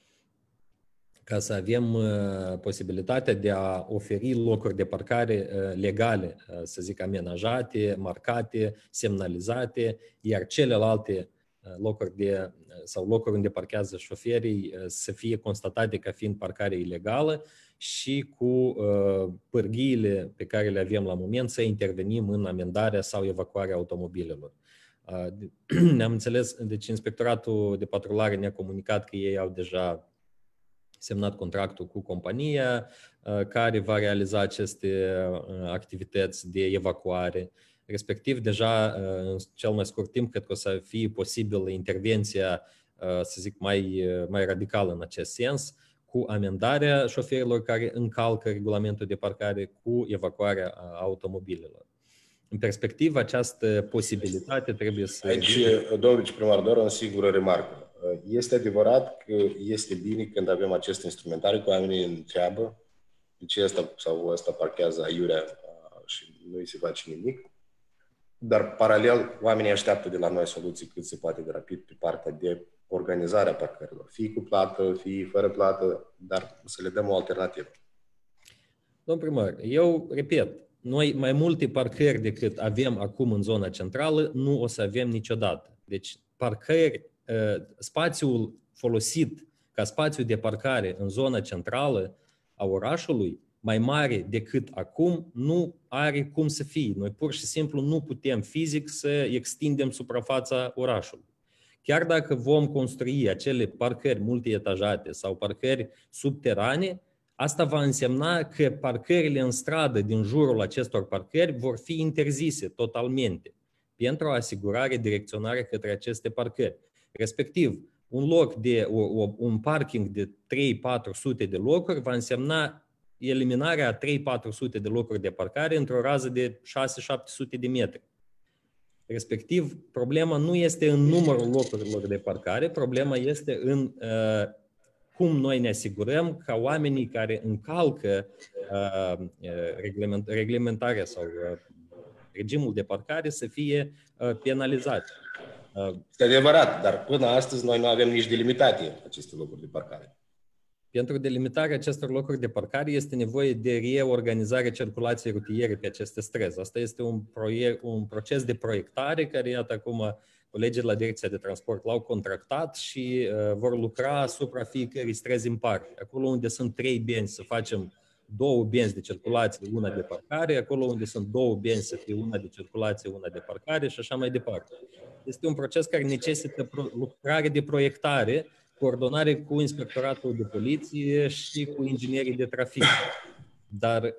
ca să avem posibilitatea de a oferi locuri de parcare legale, să zic, amenajate, marcate, semnalizate, iar celelalte locuri locuri unde parchează șoferii să fie constatate ca fiind parcare ilegală și cu pârghiile pe care le avem la moment să intervenim în amendarea sau evacuarea automobilelor. Ne-am înțeles, deci Inspectoratul de Patrulare ne-a comunicat că ei au deja semnat contractul cu compania care va realiza aceste activități de evacuare. Respectiv, deja în cel mai scurt timp, cred că o să fie posibilă intervenția, să zic, mai radicală în acest sens, cu amendarea șoferilor care încalcă regulamentul de parcare, cu evacuarea automobilelor. În perspectivă, această posibilitate trebuie să... Aici, domnul viceprimar, doar o singură remarcă. Este adevărat că este bine când avem acest instrumentariu, cu oamenii întreabă de ce ăsta sau ăsta parchează aiurea și nu îi se face nimic. Dar, paralel, oamenii așteaptă de la noi soluții cât se poate de rapid pe partea de organizarea parcărilor. Fie cu plată, fie fără plată, dar să le dăm o alternativă. Domnul primar, eu repet, noi mai multe parcări decât avem acum în zona centrală nu o să avem niciodată. Deci parcări, spațiul folosit ca spațiu de parcare în zona centrală a orașului, mai mare decât acum, nu are cum să fie. Noi pur și simplu nu putem fizic să extindem suprafața orașului. Chiar dacă vom construi acele parcări multietajate sau parcări subterane, asta va însemna că parcările în stradă din jurul acestor parcări vor fi interzise totalmente pentru a asigura redirecționarea către aceste parcări. Respectiv, un parking de 300-400 de locuri va însemna eliminarea a 300-400 de locuri de parcare într-o rază de 600-700 de metri. Respectiv, problema nu este în numărul locurilor de parcare, problema este în cum noi ne asigurăm ca oamenii care încalcă reglementarea sau regimul de parcare să fie penalizați. Este adevărat, dar până astăzi noi nu avem nici delimitate aceste locuri de parcare. Pentru delimitarea acestor locuri de parcare este nevoie de reorganizarea circulației rutiere pe aceste străzi. Asta este un proces de proiectare care, iată, acum colegii de la Direcția de Transport l-au contractat și vor lucra asupra fiecărei străzi în parte. Acolo unde sunt 3 benzi să facem 2 benzi de circulație, una de parcare, acolo unde sunt 2 benzi să fie una de circulație, una de parcare și așa mai departe. Este un proces care necesită lucrare de proiectare, coordonare cu Inspectoratul de Poliție și cu inginerii de trafic. Dar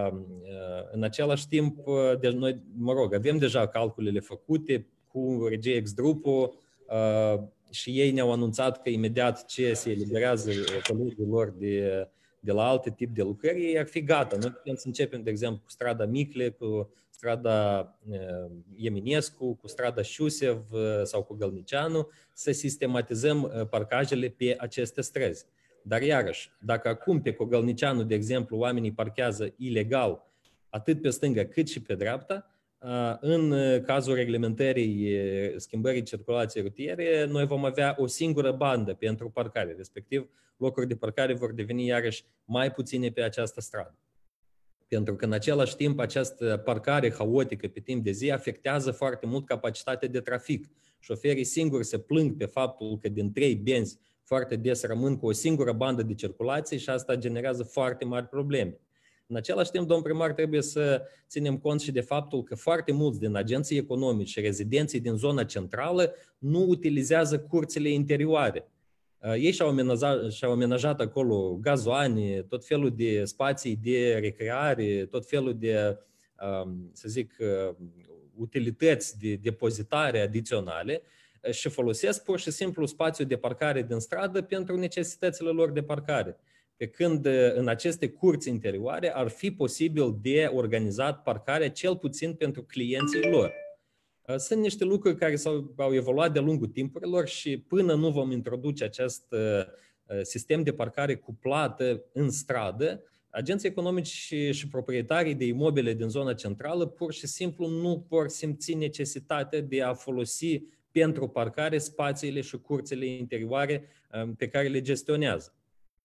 în același timp, deci noi, avem deja calculele făcute cu RGX Grupo și ei ne-au anunțat că imediat ce se eliberează colegii lor de la alte tip de lucrări, ei ar fi gata. Noi putem să începem, de exemplu, cu strada Micle, cu strada Eminescu, cu strada Șusev sau cu Gălnicianu, să sistematizăm parcajele pe aceste străzi. Dar iarăși, dacă acum pe Cogălnicianu, de exemplu, oamenii parchează ilegal atât pe stânga cât și pe dreapta, în cazul reglementării schimbării circulației rutiere, noi vom avea o singură bandă pentru parcare, respectiv locuri de parcare vor deveni iarăși mai puține pe această stradă. Pentru că în același timp această parcare haotică pe timp de zi afectează foarte mult capacitatea de trafic. Șoferii singuri se plâng pe faptul că din 3 benzi foarte des rămân cu o singură bandă de circulație și asta generează foarte mari probleme. În același timp, domn primar, trebuie să ținem cont și de faptul că foarte mulți din agenții economici și rezidenții din zona centrală nu utilizează curțile interioare. Ei și-au amenajat acolo gazoane, tot felul de spații de recreare, tot felul de, să zic, utilități de depozitare adiționale și folosesc pur și simplu spațiul de parcare din stradă pentru necesitățile lor de parcare. Pe când în aceste curți interioare ar fi posibil de organizat parcarea cel puțin pentru clienții lor. Sunt niște lucruri care au evoluat de-a lungul timpurilor și până nu vom introduce acest sistem de parcare cu plată în stradă, agenții economici și proprietarii de imobile din zona centrală pur și simplu nu vor simți necesitatea de a folosi pentru parcare spațiile și curțile interioare pe care le gestionează.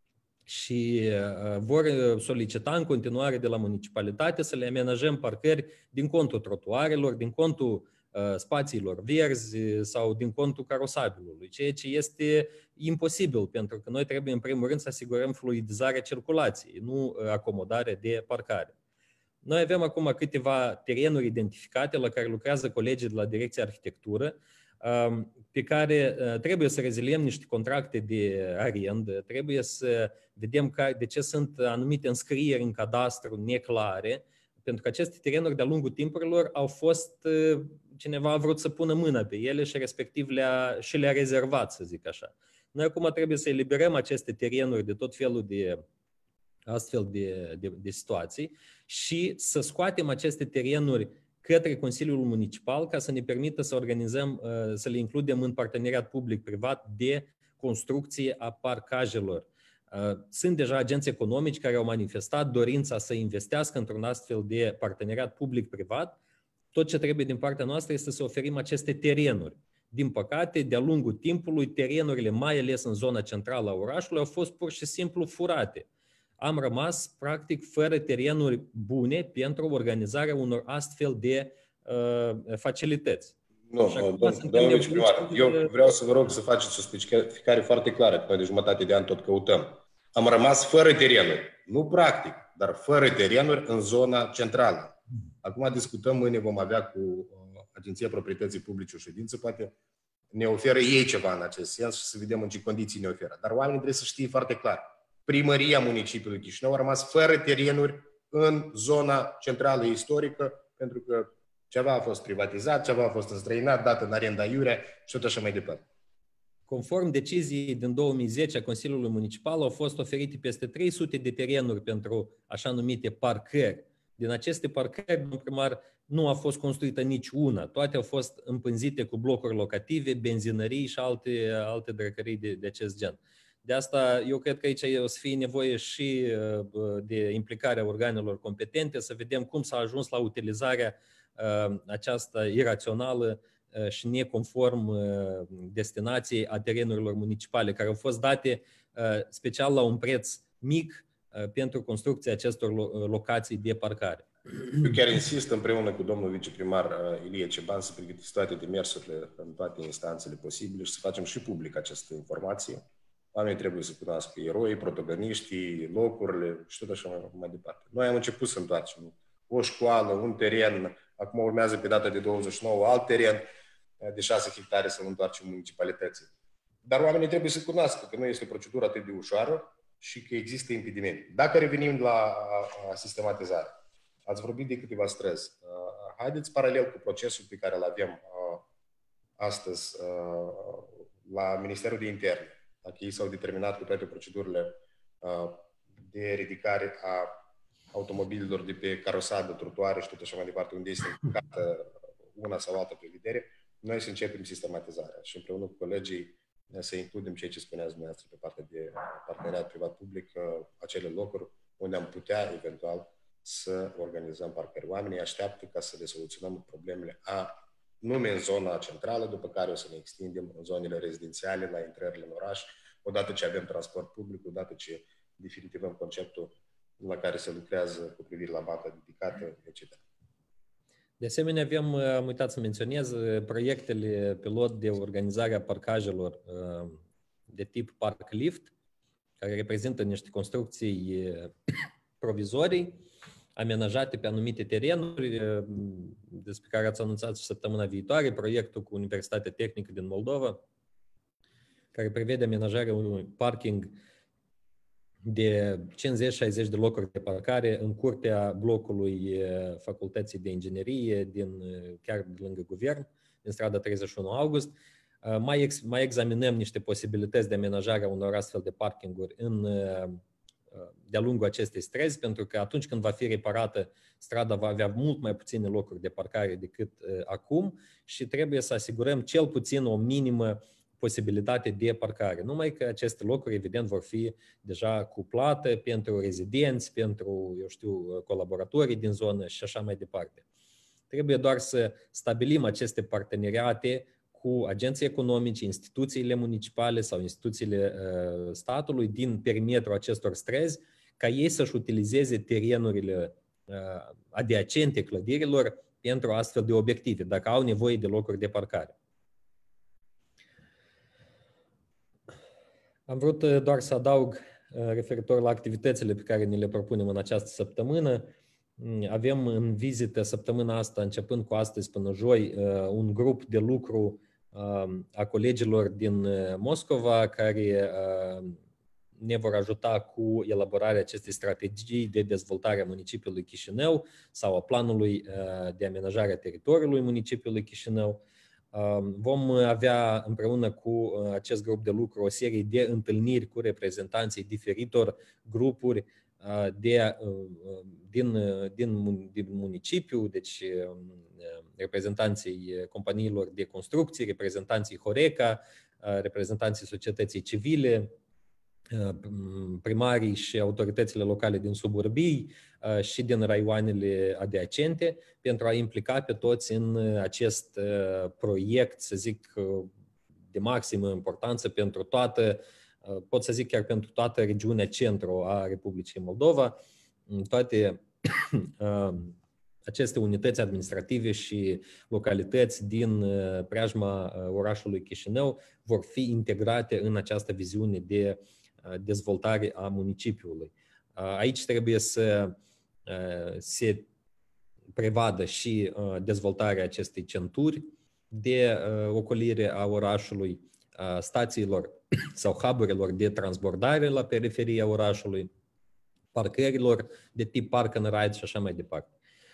Și vor solicita în continuare de la municipalitate să le amenajăm parcări din contul trotuarelor, din contul spațiilor verzi sau din contul carosabilului, ceea ce este imposibil, pentru că noi trebuie în primul rând să asigurăm fluidizarea circulației, nu acomodarea de parcare. Noi avem acum câteva terenuri identificate la care lucrează colegii de la Direcția Arhitectură, pe care trebuie să reziliem niște contracte de arendă, trebuie să vedem de ce sunt anumite înscrieri în cadastru neclare, pentru că aceste terenuri de-a lungul timpurilor au fost, cineva a vrut să pună mâna pe ele și respectiv le-a rezervat, să zic așa. Noi acum trebuie să eliberăm aceste terenuri de tot felul de astfel de situații și să scoatem aceste terenuri către Consiliul Municipal ca să ne permită să organizăm, să le includem în parteneriat public-privat de construcție a parcajelor. Sunt deja agenți economici care au manifestat dorința să investească într-un astfel de parteneriat public-privat. Tot ce trebuie din partea noastră este să oferim aceste terenuri. Din păcate, de-a lungul timpului, terenurile, mai ales în zona centrală a orașului, au fost pur și simplu furate. Am rămas, practic, fără terenuri bune pentru organizarea unor astfel de facilități. Nu, domnul viceprimar, eu vreau să vă rog să faceți o specificare foarte clară, că noi de jumătate de an tot căutăm. Am rămas fără terenuri, nu practic, dar fără terenuri în zona centrală. Acum discutăm, mâine vom avea cu Agenția Proprietății Publice o ședință, poate ne oferă ei ceva în acest sens și să vedem în ce condiții ne oferă. Dar oamenii trebuie să știe foarte clar. Primăria municipiului Chișinău a rămas fără terenuri în zona centrală istorică, pentru că ceva a fost privatizat, ceva a fost înstrăinat, dat în arenda iurea și tot așa mai departe. Conform deciziei din 2010 a Consiliului Municipal, au fost oferite peste 300 de terenuri pentru așa numite parcări. Din aceste parcări, domnul primar, nu a fost construită nici una. Toate au fost împânzite cu blocuri locative, benzinării și alte drăcării de acest gen. De asta, eu cred că aici o să fie nevoie și de implicarea organelor competente, să vedem cum s-a ajuns la utilizarea aceasta irațională și neconform destinației a terenurilor municipale, care au fost date special la un preț mic pentru construcția acestor locații de parcare. Eu chiar insist împreună cu domnul viceprimar Ilie Ceban să pregătiți toate demersurile în toate instanțele posibile și să facem și public această informație. Oamenii trebuie să cunoască eroii, protagoniștii, locurile și tot așa mai departe. Noi am început să întoarcem o școală, un teren, acum urmează pe data de 29 alt teren de 6 hectare să-l întoarcem municipalității. Dar oamenii trebuie să cunoască că nu este o procedură atât de ușoară și că există impedimente. Dacă revenim la sistematizare, ați vorbit de câteva străzi. Haideți paralel cu procesul pe care îl avem astăzi la Ministerul de Interne. Dacă ei s-au determinat cu toate procedurile de ridicare a automobililor de pe carosabil, trotuare și tot așa mai departe, unde este încărcată una sau altă prevedere, noi să începem sistematizarea. Și împreună cu colegii să includem ceea ce spuneați dumneavoastră pe partea de parteneriat privat-public, acele locuri unde am putea eventual să organizăm parcări. Oamenii așteaptă ca să le soluționăm problemele nume în zona centrală, după care o să ne extindem în zonele rezidențiale, la intrările în oraș, odată ce avem transport public, odată ce definitivăm conceptul la care se lucrează cu privire la banda dedicată, etc. De asemenea, am uitat să menționez, proiectele pilot de organizare a parcajelor de tip park lift, care reprezintă niște construcții provizorii, amenajate pe anumite terenuri, despre care ați anunțat și săptămâna viitoare, proiectul cu Universitatea Tehnică din Moldova, care prevede amenajarea unui parking de 50-60 de locuri de parcare în curtea blocului Facultății de Inginerie, chiar de lângă guvern, din strada 31 August. Mai examinăm niște posibilități de amenajare a unor astfel de parkinguri de-a lungul acestei străzi, pentru că atunci când va fi reparată, strada va avea mult mai puține locuri de parcare decât acum și trebuie să asigurăm cel puțin o minimă posibilitate de parcare. Numai că aceste locuri, evident, vor fi deja cu plată pentru rezidenți, pentru, colaboratorii din zonă și așa mai departe. Trebuie doar să stabilim aceste parteneriate cu agenții economici, instituțiile municipale sau instituțiile statului din perimetrul acestor străzi, ca ei să-și utilizeze terenurile adiacente clădirilor pentru astfel de obiective, dacă au nevoie de locuri de parcare. Am vrut doar să adaug referitor la activitățile pe care ni le propunem în această săptămână. Avem în vizită săptămâna asta, începând cu astăzi până joi, un grup de lucru a colegilor din Moscova care ne vor ajuta cu elaborarea acestei strategii de dezvoltare a municipiului Chișinău sau a planului de amenajare a teritoriului municipiului Chișinău. Vom avea împreună cu acest grup de lucru o serie de întâlniri cu reprezentanții diferitor grupuri din municipiu, deci reprezentanții companiilor de construcții, reprezentanții Horeca, reprezentanții societății civile, primarii și autoritățile locale din suburbii și din raioanele adiacente, pentru a implica pe toți în acest proiect, să zic, de maximă importanță pentru toată, pot să zic chiar pentru toată regiunea centru a Republicii Moldova. Toate aceste unități administrative și localități din preajma orașului Chișinău vor fi integrate în această viziune de dezvoltare a municipiului. Aici trebuie să se prevadă și dezvoltarea acestei centuri de ocolire a orașului, stațiilor sau hub-urilor de transbordare la periferia orașului, parcărilor de tip park and ride și așa mai departe.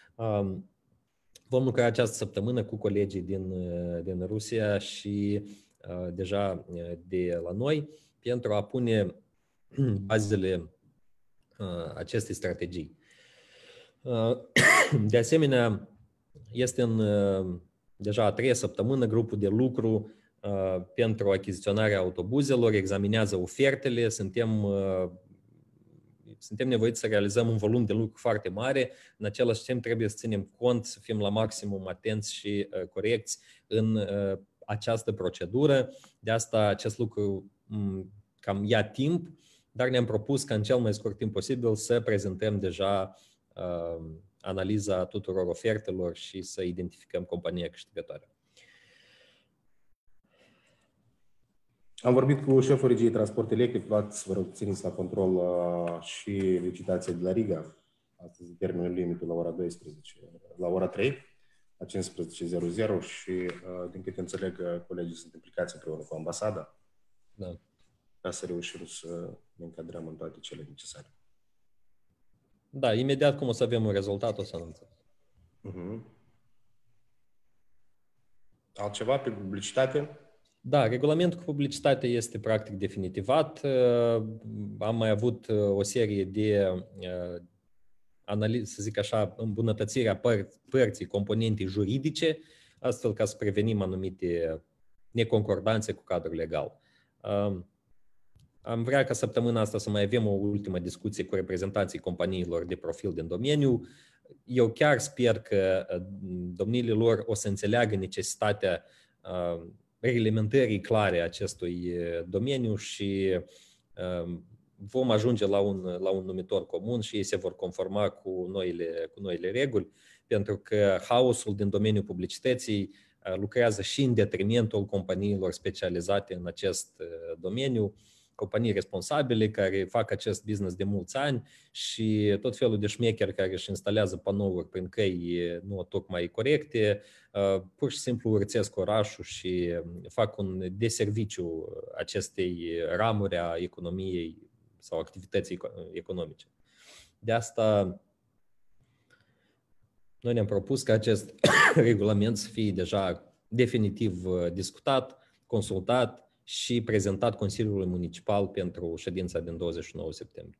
Vom lucra această săptămână cu colegii din Rusia și deja de la noi pentru a pune bazele acestei strategii. De asemenea, este deja a treia săptămână grupul de lucru pentru achiziționarea autobuzelor, examinează ofertele, suntem nevoiți să realizăm un volum de lucru foarte mare, în același timp trebuie să ținem cont, să fim la maximum atenți și corecți în această procedură. De asta acest lucru cam ia timp, dar ne-am propus ca în cel mai scurt timp posibil să prezentăm deja analiza tuturor ofertelor și să identificăm compania câștigătoare. Am vorbit cu șeful regiei transport electric, vă rog, țineți la control și licitația de la Riga. Astăzi termenul limitul la ora 12, la ora 3, la 15:00 și, din câte înțeleg, colegii sunt implicați împreună cu ambasada. Da. Ca să reușim să ne încadrăm în toate cele necesare. Da, imediat cum o să avem un rezultat, o să anunțăm. Altceva pe publicitate? Da, regulamentul cu publicitate este practic definitivat. Am mai avut o serie de analize, să zic așa, îmbunătățirea părții componentei juridice, astfel ca să prevenim anumite neconcordanțe cu cadrul legal. Am vrea ca săptămâna asta să mai avem o ultimă discuție cu reprezentanții companiilor de profil din domeniu. Eu chiar sper că domniile lor o să înțeleagă necesitatea reglementării clare a acestui domeniu și vom ajunge la un numitor comun și ei se vor conforma cu noile reguli, pentru că haosul din domeniul publicității lucrează și în detrimentul companiilor specializate în acest domeniu, companii responsabile care fac acest business de mulți ani și tot felul de șmecheri care își instalează panouri prin căi nu tocmai corecte, pur și simplu urțesc orașul și fac un deserviciu acestei ramuri a economiei sau activității economice. De asta noi ne-am propus ca acest regulament să fie deja definitiv discutat, consultat și prezentat Consiliului Municipal pentru ședința din 29 septembrie.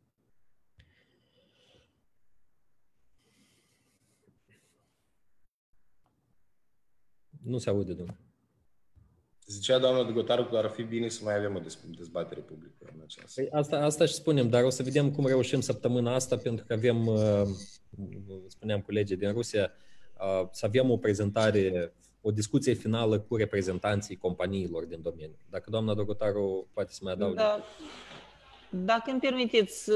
Nu se aude, domnule. Zicea doamna Dugotaru că ar fi bine să mai avem o dezbatere publică în aceasta. Păi asta și spunem, dar o să vedem cum reușim săptămâna asta, pentru că avem, spuneam colegii din Rusia, să avem o prezentare, o discuție finală cu reprezentanții companiilor din domeniu. Dacă doamna Dugotaru poate să mai adauge. Da. Dacă îmi permiteți,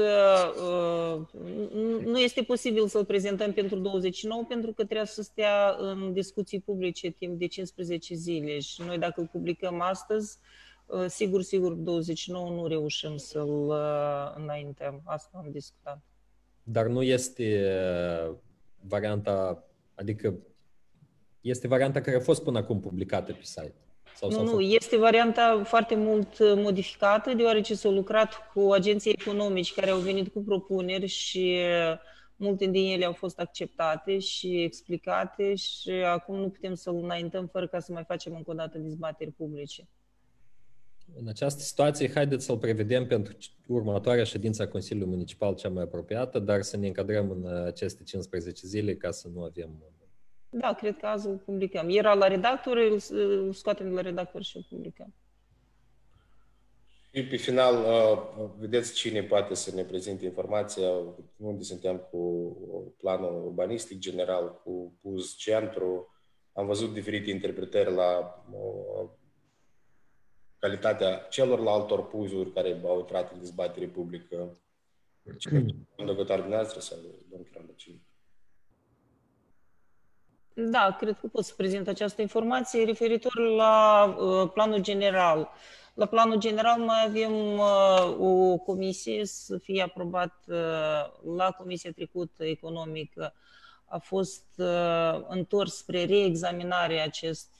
nu este posibil să-l prezentăm pentru 29 pentru că trebuie să stea în discuții publice timp de 15 zile și noi dacă îl publicăm astăzi, sigur 29 nu reușim să-l înaintăm. Asta am discutat. Dar nu este varianta, adică este varianta care a fost până acum publicată pe site. Nu, este varianta foarte mult modificată, deoarece s-a lucrat cu agenții economici care au venit cu propuneri și multe din ele au fost acceptate și explicate și acum nu putem să-l înaintăm fără ca să mai facem încă o dată dezbateri publice. În această situație, haideți să-l prevedem pentru următoarea ședință a Consiliului Municipal cea mai apropiată, dar să ne încadrăm în aceste 15 zile ca să nu avem... Da, cred că azi îl publicăm. Era la redactor, îl scoatem de la redactor și îl publicăm. Și pe final, vedeți cine poate să ne prezinte informația, unde suntem cu planul urbanistic general, cu PUZ Centru. Am văzut diferite interpretări la calitatea celorlaltor PUZ-uri care au intrat în dezbatere publică. Domnul Gătar dumneavoastră sau domnul Crandăcini? Da, cred că pot să prezint această informație referitor la planul general. La planul general mai avem o comisie să fie aprobat la comisia trecută economică. A fost întors spre reexaminare acest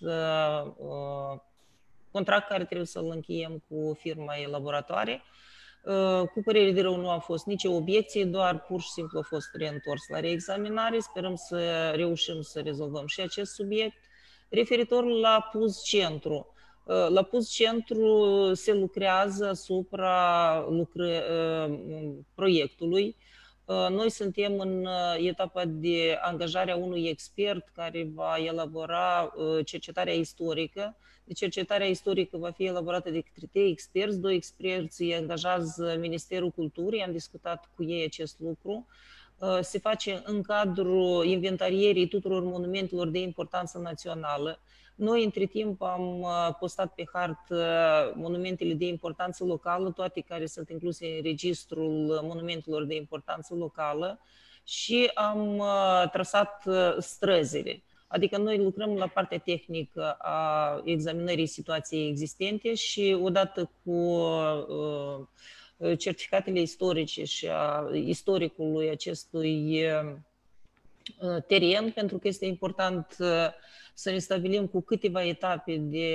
contract care trebuie să-l încheiem cu firma elaboratoare. Cu părere de rău nu a fost nicio obiecție, doar pur și simplu a fost reîntors la reexaminare. Sperăm să reușim să rezolvăm și acest subiect. Referitor la PUZ Centru. La PUZ Centru se lucrează asupra proiectului. Noi suntem în etapa de angajare a unui expert care va elabora cercetarea istorică. Cercetarea istorică va fi elaborată de către 3 experți. 2 experți îi angajează Ministerul Culturii, am discutat cu ei acest lucru. Se face în cadrul inventarierii tuturor monumentelor de importanță națională. Noi, între timp, am postat pe hartă monumentele de importanță locală, toate care sunt incluse în registrul monumentelor de importanță locală și am trasat străzile. Adică noi lucrăm la partea tehnică a examinării situației existente și odată cu certificatele istorice și a istoricului acestui teren, pentru că este important să ne stabilim cu câteva etape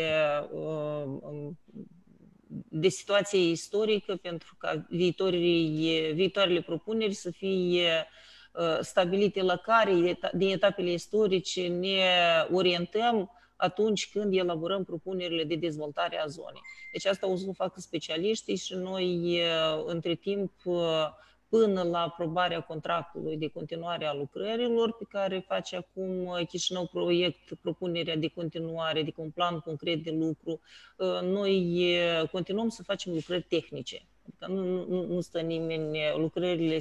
de situație istorică pentru ca viitoarele propuneri să fie stabilite la care din etapele istorice ne orientăm atunci când elaborăm propunerile de dezvoltare a zonei. Deci asta o să facă specialiștii și noi, între timp, până la aprobarea contractului de continuare a lucrărilor, pe care face acum Chișinău Proiect propunerea de continuare, adică un plan concret de lucru. Noi continuăm să facem lucrări tehnice. Adică nu stă nimeni, lucrările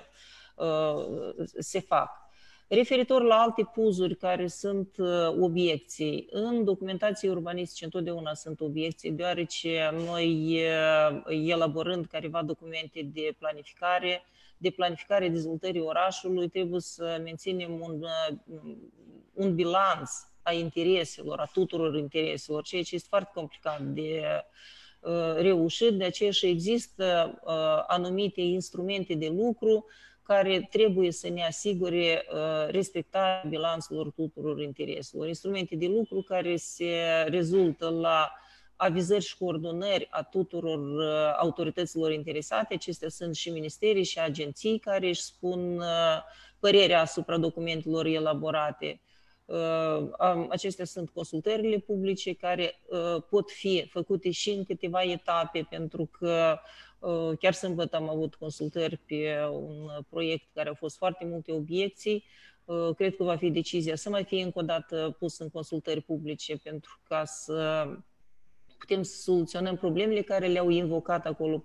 se fac. Referitor la alte puzuri care sunt obiecții, în documentații urbanistice întotdeauna sunt obiecții, deoarece noi, elaborând careva documente de planificare dezvoltării orașului, trebuie să menținem un bilanț a intereselor, a tuturor intereselor, ceea ce este foarte complicat de reușit, de aceea și există anumite instrumente de lucru care trebuie să ne asigure respectarea bilanțelor tuturor intereselor. Instrumente de lucru care se rezultă la avizări și coordonări a tuturor autorităților interesate. Acestea sunt și ministerii și agenții care își spun părerea asupra documentelor elaborate. Acestea sunt consultările publice care pot fi făcute și în câteva etape, pentru că chiar sâmbătă am avut consultări pe un proiect care au fost foarte multe obiecții. Cred că va fi decizia să mai fie încă o dată pus în consultări publice pentru ca să putem să soluționăm problemele care le-au invocat acolo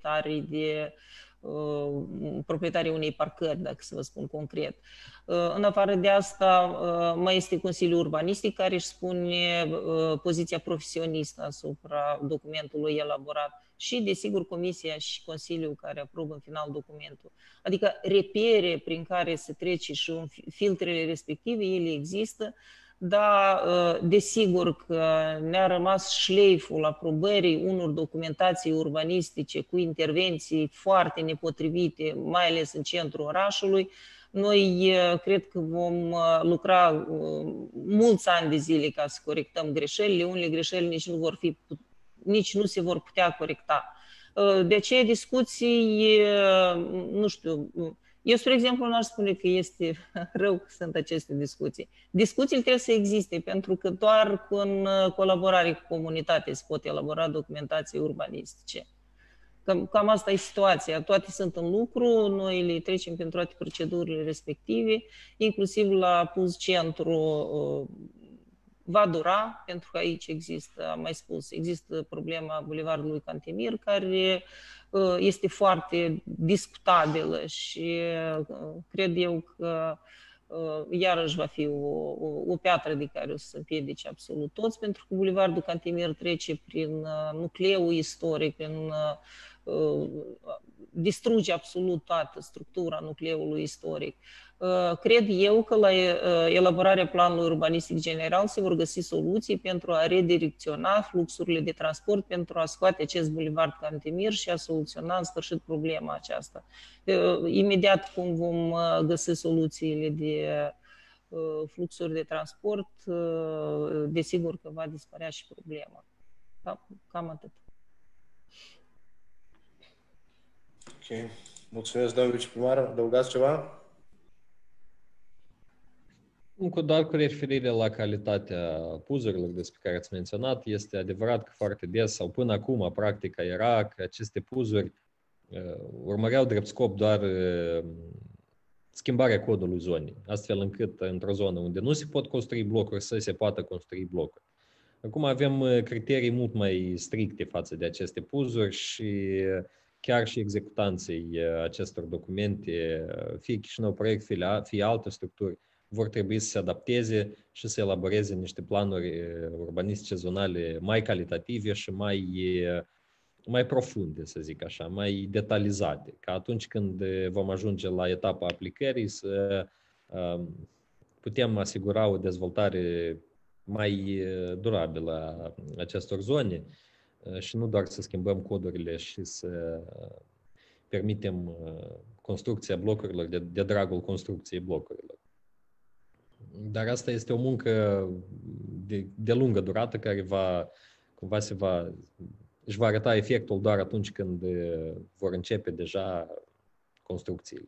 proprietarii unei parcări, dacă să vă spun concret. În afară de asta, mai este Consiliul Urbanistic care își spune poziția profesionistă asupra documentului elaborat și, desigur, Comisia și Consiliul care aprobă în final documentul. Adică repere prin care se trece și filtrele respective, ele există, dar desigur că ne-a rămas șleiful aprobării unor documentații urbanistice cu intervenții foarte nepotrivite, mai ales în centrul orașului. Noi cred că vom lucra mulți ani de zile ca să corectăm greșelile. Unele greșeli nici nu se vor putea corecta. De aceea discuții, nu știu, eu, spre exemplu, nu aș spune că este rău că sunt aceste discuții. Discuțiile trebuie să existe, pentru că doar în colaborare cu comunitatea se pot elabora documentații urbanistice. Cam asta e situația. Toate sunt în lucru, noi le trecem prin toate procedurile respective, inclusiv la PUZ Centru va dura, pentru că aici există, am mai spus, există problema Bulevardului Cantemir, care este foarte discutabilă și cred eu că iarăși va fi o piatră de care o să se împiedice absolut toți, pentru că Bulevardul Cantemir trece prin nucleul istoric, distruge absolut toată structura nucleului istoric. Cred eu că la elaborarea planului urbanistic general se vor găsi soluții pentru a redirecționa fluxurile de transport, pentru a scoate acest bulevard Cantemir și a soluționa în sfârșit problema aceasta. Imediat cum vom găsi soluțiile de fluxuri de transport, desigur că va dispărea și problema. Da, cam atât. Ok. Mulțumesc, domnul viceprimar. Adăugați ceva? Încă doar cu referire la calitatea puzurilor despre care ați menționat, este adevărat că foarte des, sau până acum, practica era că aceste puzuri urmăreau drept scop doar schimbarea codului zonei, astfel încât într-o zonă unde nu se pot construi blocuri să se poată construi blocuri. Acum avem criterii mult mai stricte față de aceste puzuri și chiar și executanții acestor documente, fie Chișinău Proiect, fie alte structuri, vor trebui să se adapteze și să elaboreze niște planuri urbanistice zonale mai calitative și mai profunde, să zic așa, mai detalizate. Ca atunci când vom ajunge la etapa aplicării să putem asigura o dezvoltare mai durabilă a acestor zone și nu doar să schimbăm codurile și să permitem construcția blocurilor de dragul construcției blocurilor. Dar asta este o muncă de lungă durată care își va arăta efectul doar atunci când vor începe deja construcțiile.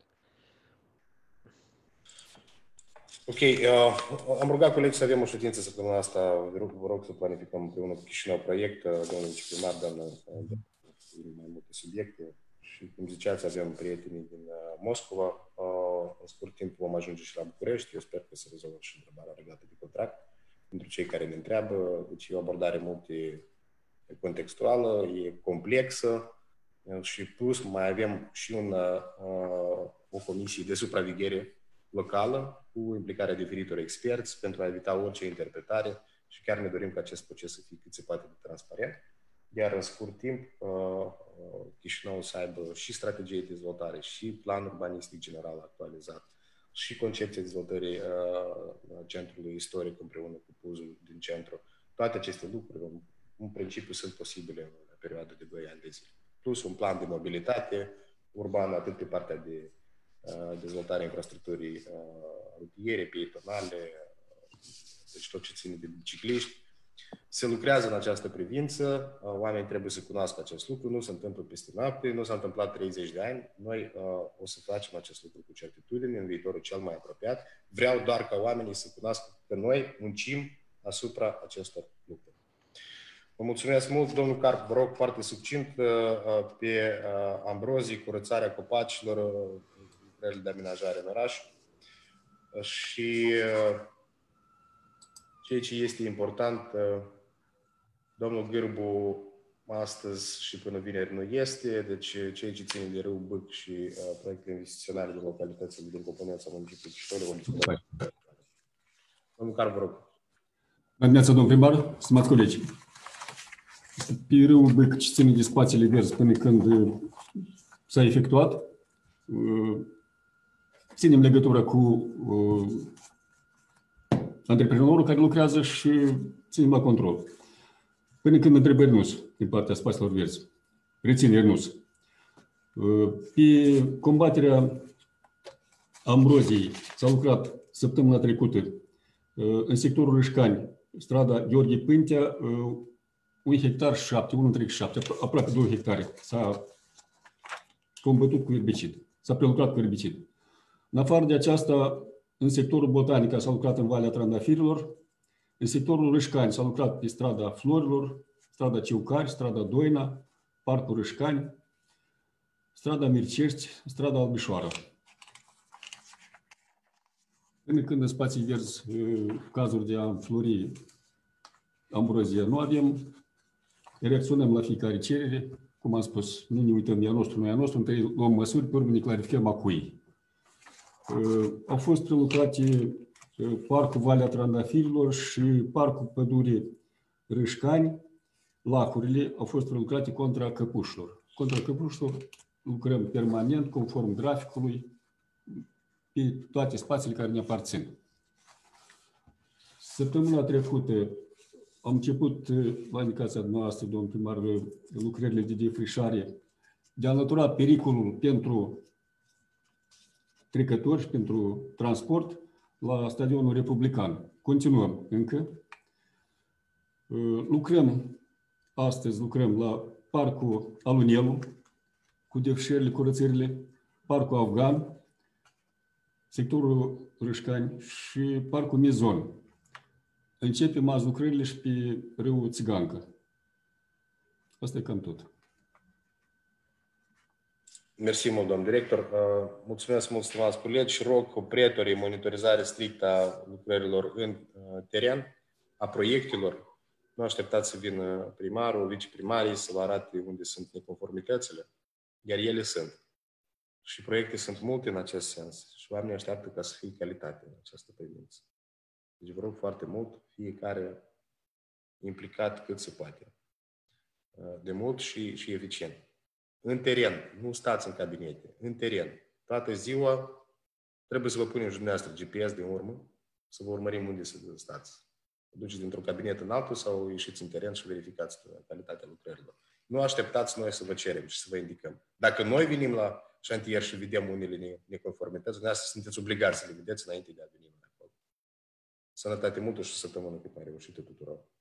Ok, am rugat colegii să avem o ședință săptămâna asta. Vă rog să planificăm împreună cu Chișinău Proiect, domnul viceprimar, doamnă, mai multe subiecte și, cum ziceați, avem prietenii din Moscova. În scurt timp vom ajunge și la București. Eu sper că se rezolvă și întrebarea legată de contract. Pentru cei care ne întreabă, deci e o abordare multicontextuală, e complexă și plus mai avem și o comisie de supraveghere locală cu implicarea diferitor experți pentru a evita orice interpretare și chiar ne dorim ca acest proces să fie cât se poate de transparent. Iar în scurt timp, Chișinău să aibă și strategie de dezvoltare, și plan urbanistic general actualizat, și concepția dezvoltării centrului istoric împreună cu puzul din centru. Toate aceste lucruri, în principiu, sunt posibile în perioada de 2 ani de zile. Plus un plan de mobilitate urbană, atât pe partea de dezvoltarea infrastructurii rutiere, pietonale, deci tot ce ține de bicicliști. Se lucrează în această privință, oamenii trebuie să cunoască acest lucru, nu se întâmplă peste noapte, nu s-a întâmplat 30 de ani, noi o să facem acest lucru cu certitudine în viitorul cel mai apropiat. Vreau doar ca oamenii să cunoască că noi muncim asupra acestor lucruri. Vă mulțumesc mult, domnul Carp, vă rog foarte succint pe Ambrozii, curățarea copacilor, lucrările de amenajare în oraș și ceea ce este important, domnul Gârbu astăzi și până vineri nu este, deci ceea ce ține de Râu Bâc și proiectele investiționale de localitățile din componența municipiului Chișinău le vom discuta. Domnul Carp, vă rog. Bună dimineața, domnul primar, stimați colegi. Pe Râul Bâc, ce ține de spațiile verzi până când s-a efectuat, ținem legătura cu antreprenorul care lucrează și ținem la control. Până când întrebări nu sunt din partea spațiilor verzi, rețineri nu sunt. Pe combaterea ambroziei s-a lucrat săptămâna trecută în sectorul Râșcani, strada Gheorghe Pântea, 1,7 hectare, 1,7, aproape 2 hectare. S-a combătut cu erbicid, s-a prelucrat cu erbicid. În afară de aceasta, în sectorul botanic s-a lucrat în Valea Trandafirilor, în sectorul Râșcani s-a lucrat pe strada Florilor, strada Ciucari, strada Doina, Parcul Râșcani, strada Mircești, strada Albișoară. Până când în spații verzi, cazuri de a înflori ambrozia nu avem, reacționăm la fiecare cerere, cum am spus, nu ne uităm de a nostru, nu e a nostru, întâi luăm măsuri, pe urmă ne clarificăm a cui. Au fost prelucrate Parcul Valea Trandafirilor și Parcul Pădure Râșcani, lacurile au fost prelucrate contra căpușilor. Contra căpușilor lucrăm permanent, conform graficului, pe toate spațiile care ne aparțin. Săptămâna trecută am început, la indicația noastră, domnul primar, lucrările de defrișare, de a înlătura pericolul pentru trecători și pentru transport la stadionul Republican. Continuăm încă. Astăzi lucrăm la Parcul Alunelu, cu defrișările, curățările, Parcul Afgan, sectorul Râșcani și Parcul Mizon. Începem azi lucrările și pe râul Țigancă. Asta e cam tot. Mersi mult, domn director. Mulțumesc mult, stimați colegi, și rog operatorii monitorizare strictă a lucrărilor în teren, a proiectelor. Nu așteptați să vină primarul, viceprimarii să vă arate unde sunt neconformitățile, iar ele sunt. Și proiecte sunt multe în acest sens și oamenii așteaptă ca să fie calitate în această privință. Deci vă rog foarte mult, fiecare implicat cât se poate, de mult și eficient. În teren, nu stați în cabinete, în teren. Toată ziua trebuie să vă punem și dumneavoastră GPS din urmă, să vă urmărim unde să stați. Duceți dintr-un cabinet în altul sau ieșiți în teren și verificați calitatea lucrărilor. Nu așteptați noi să vă cerem și să vă indicăm. Dacă noi venim la șantier și vedem unele neconformități, dumneavoastră sunteți obligați să le vedeți înainte de a veni acolo. Sănătate multă și săptămână cât mai reușită tuturor.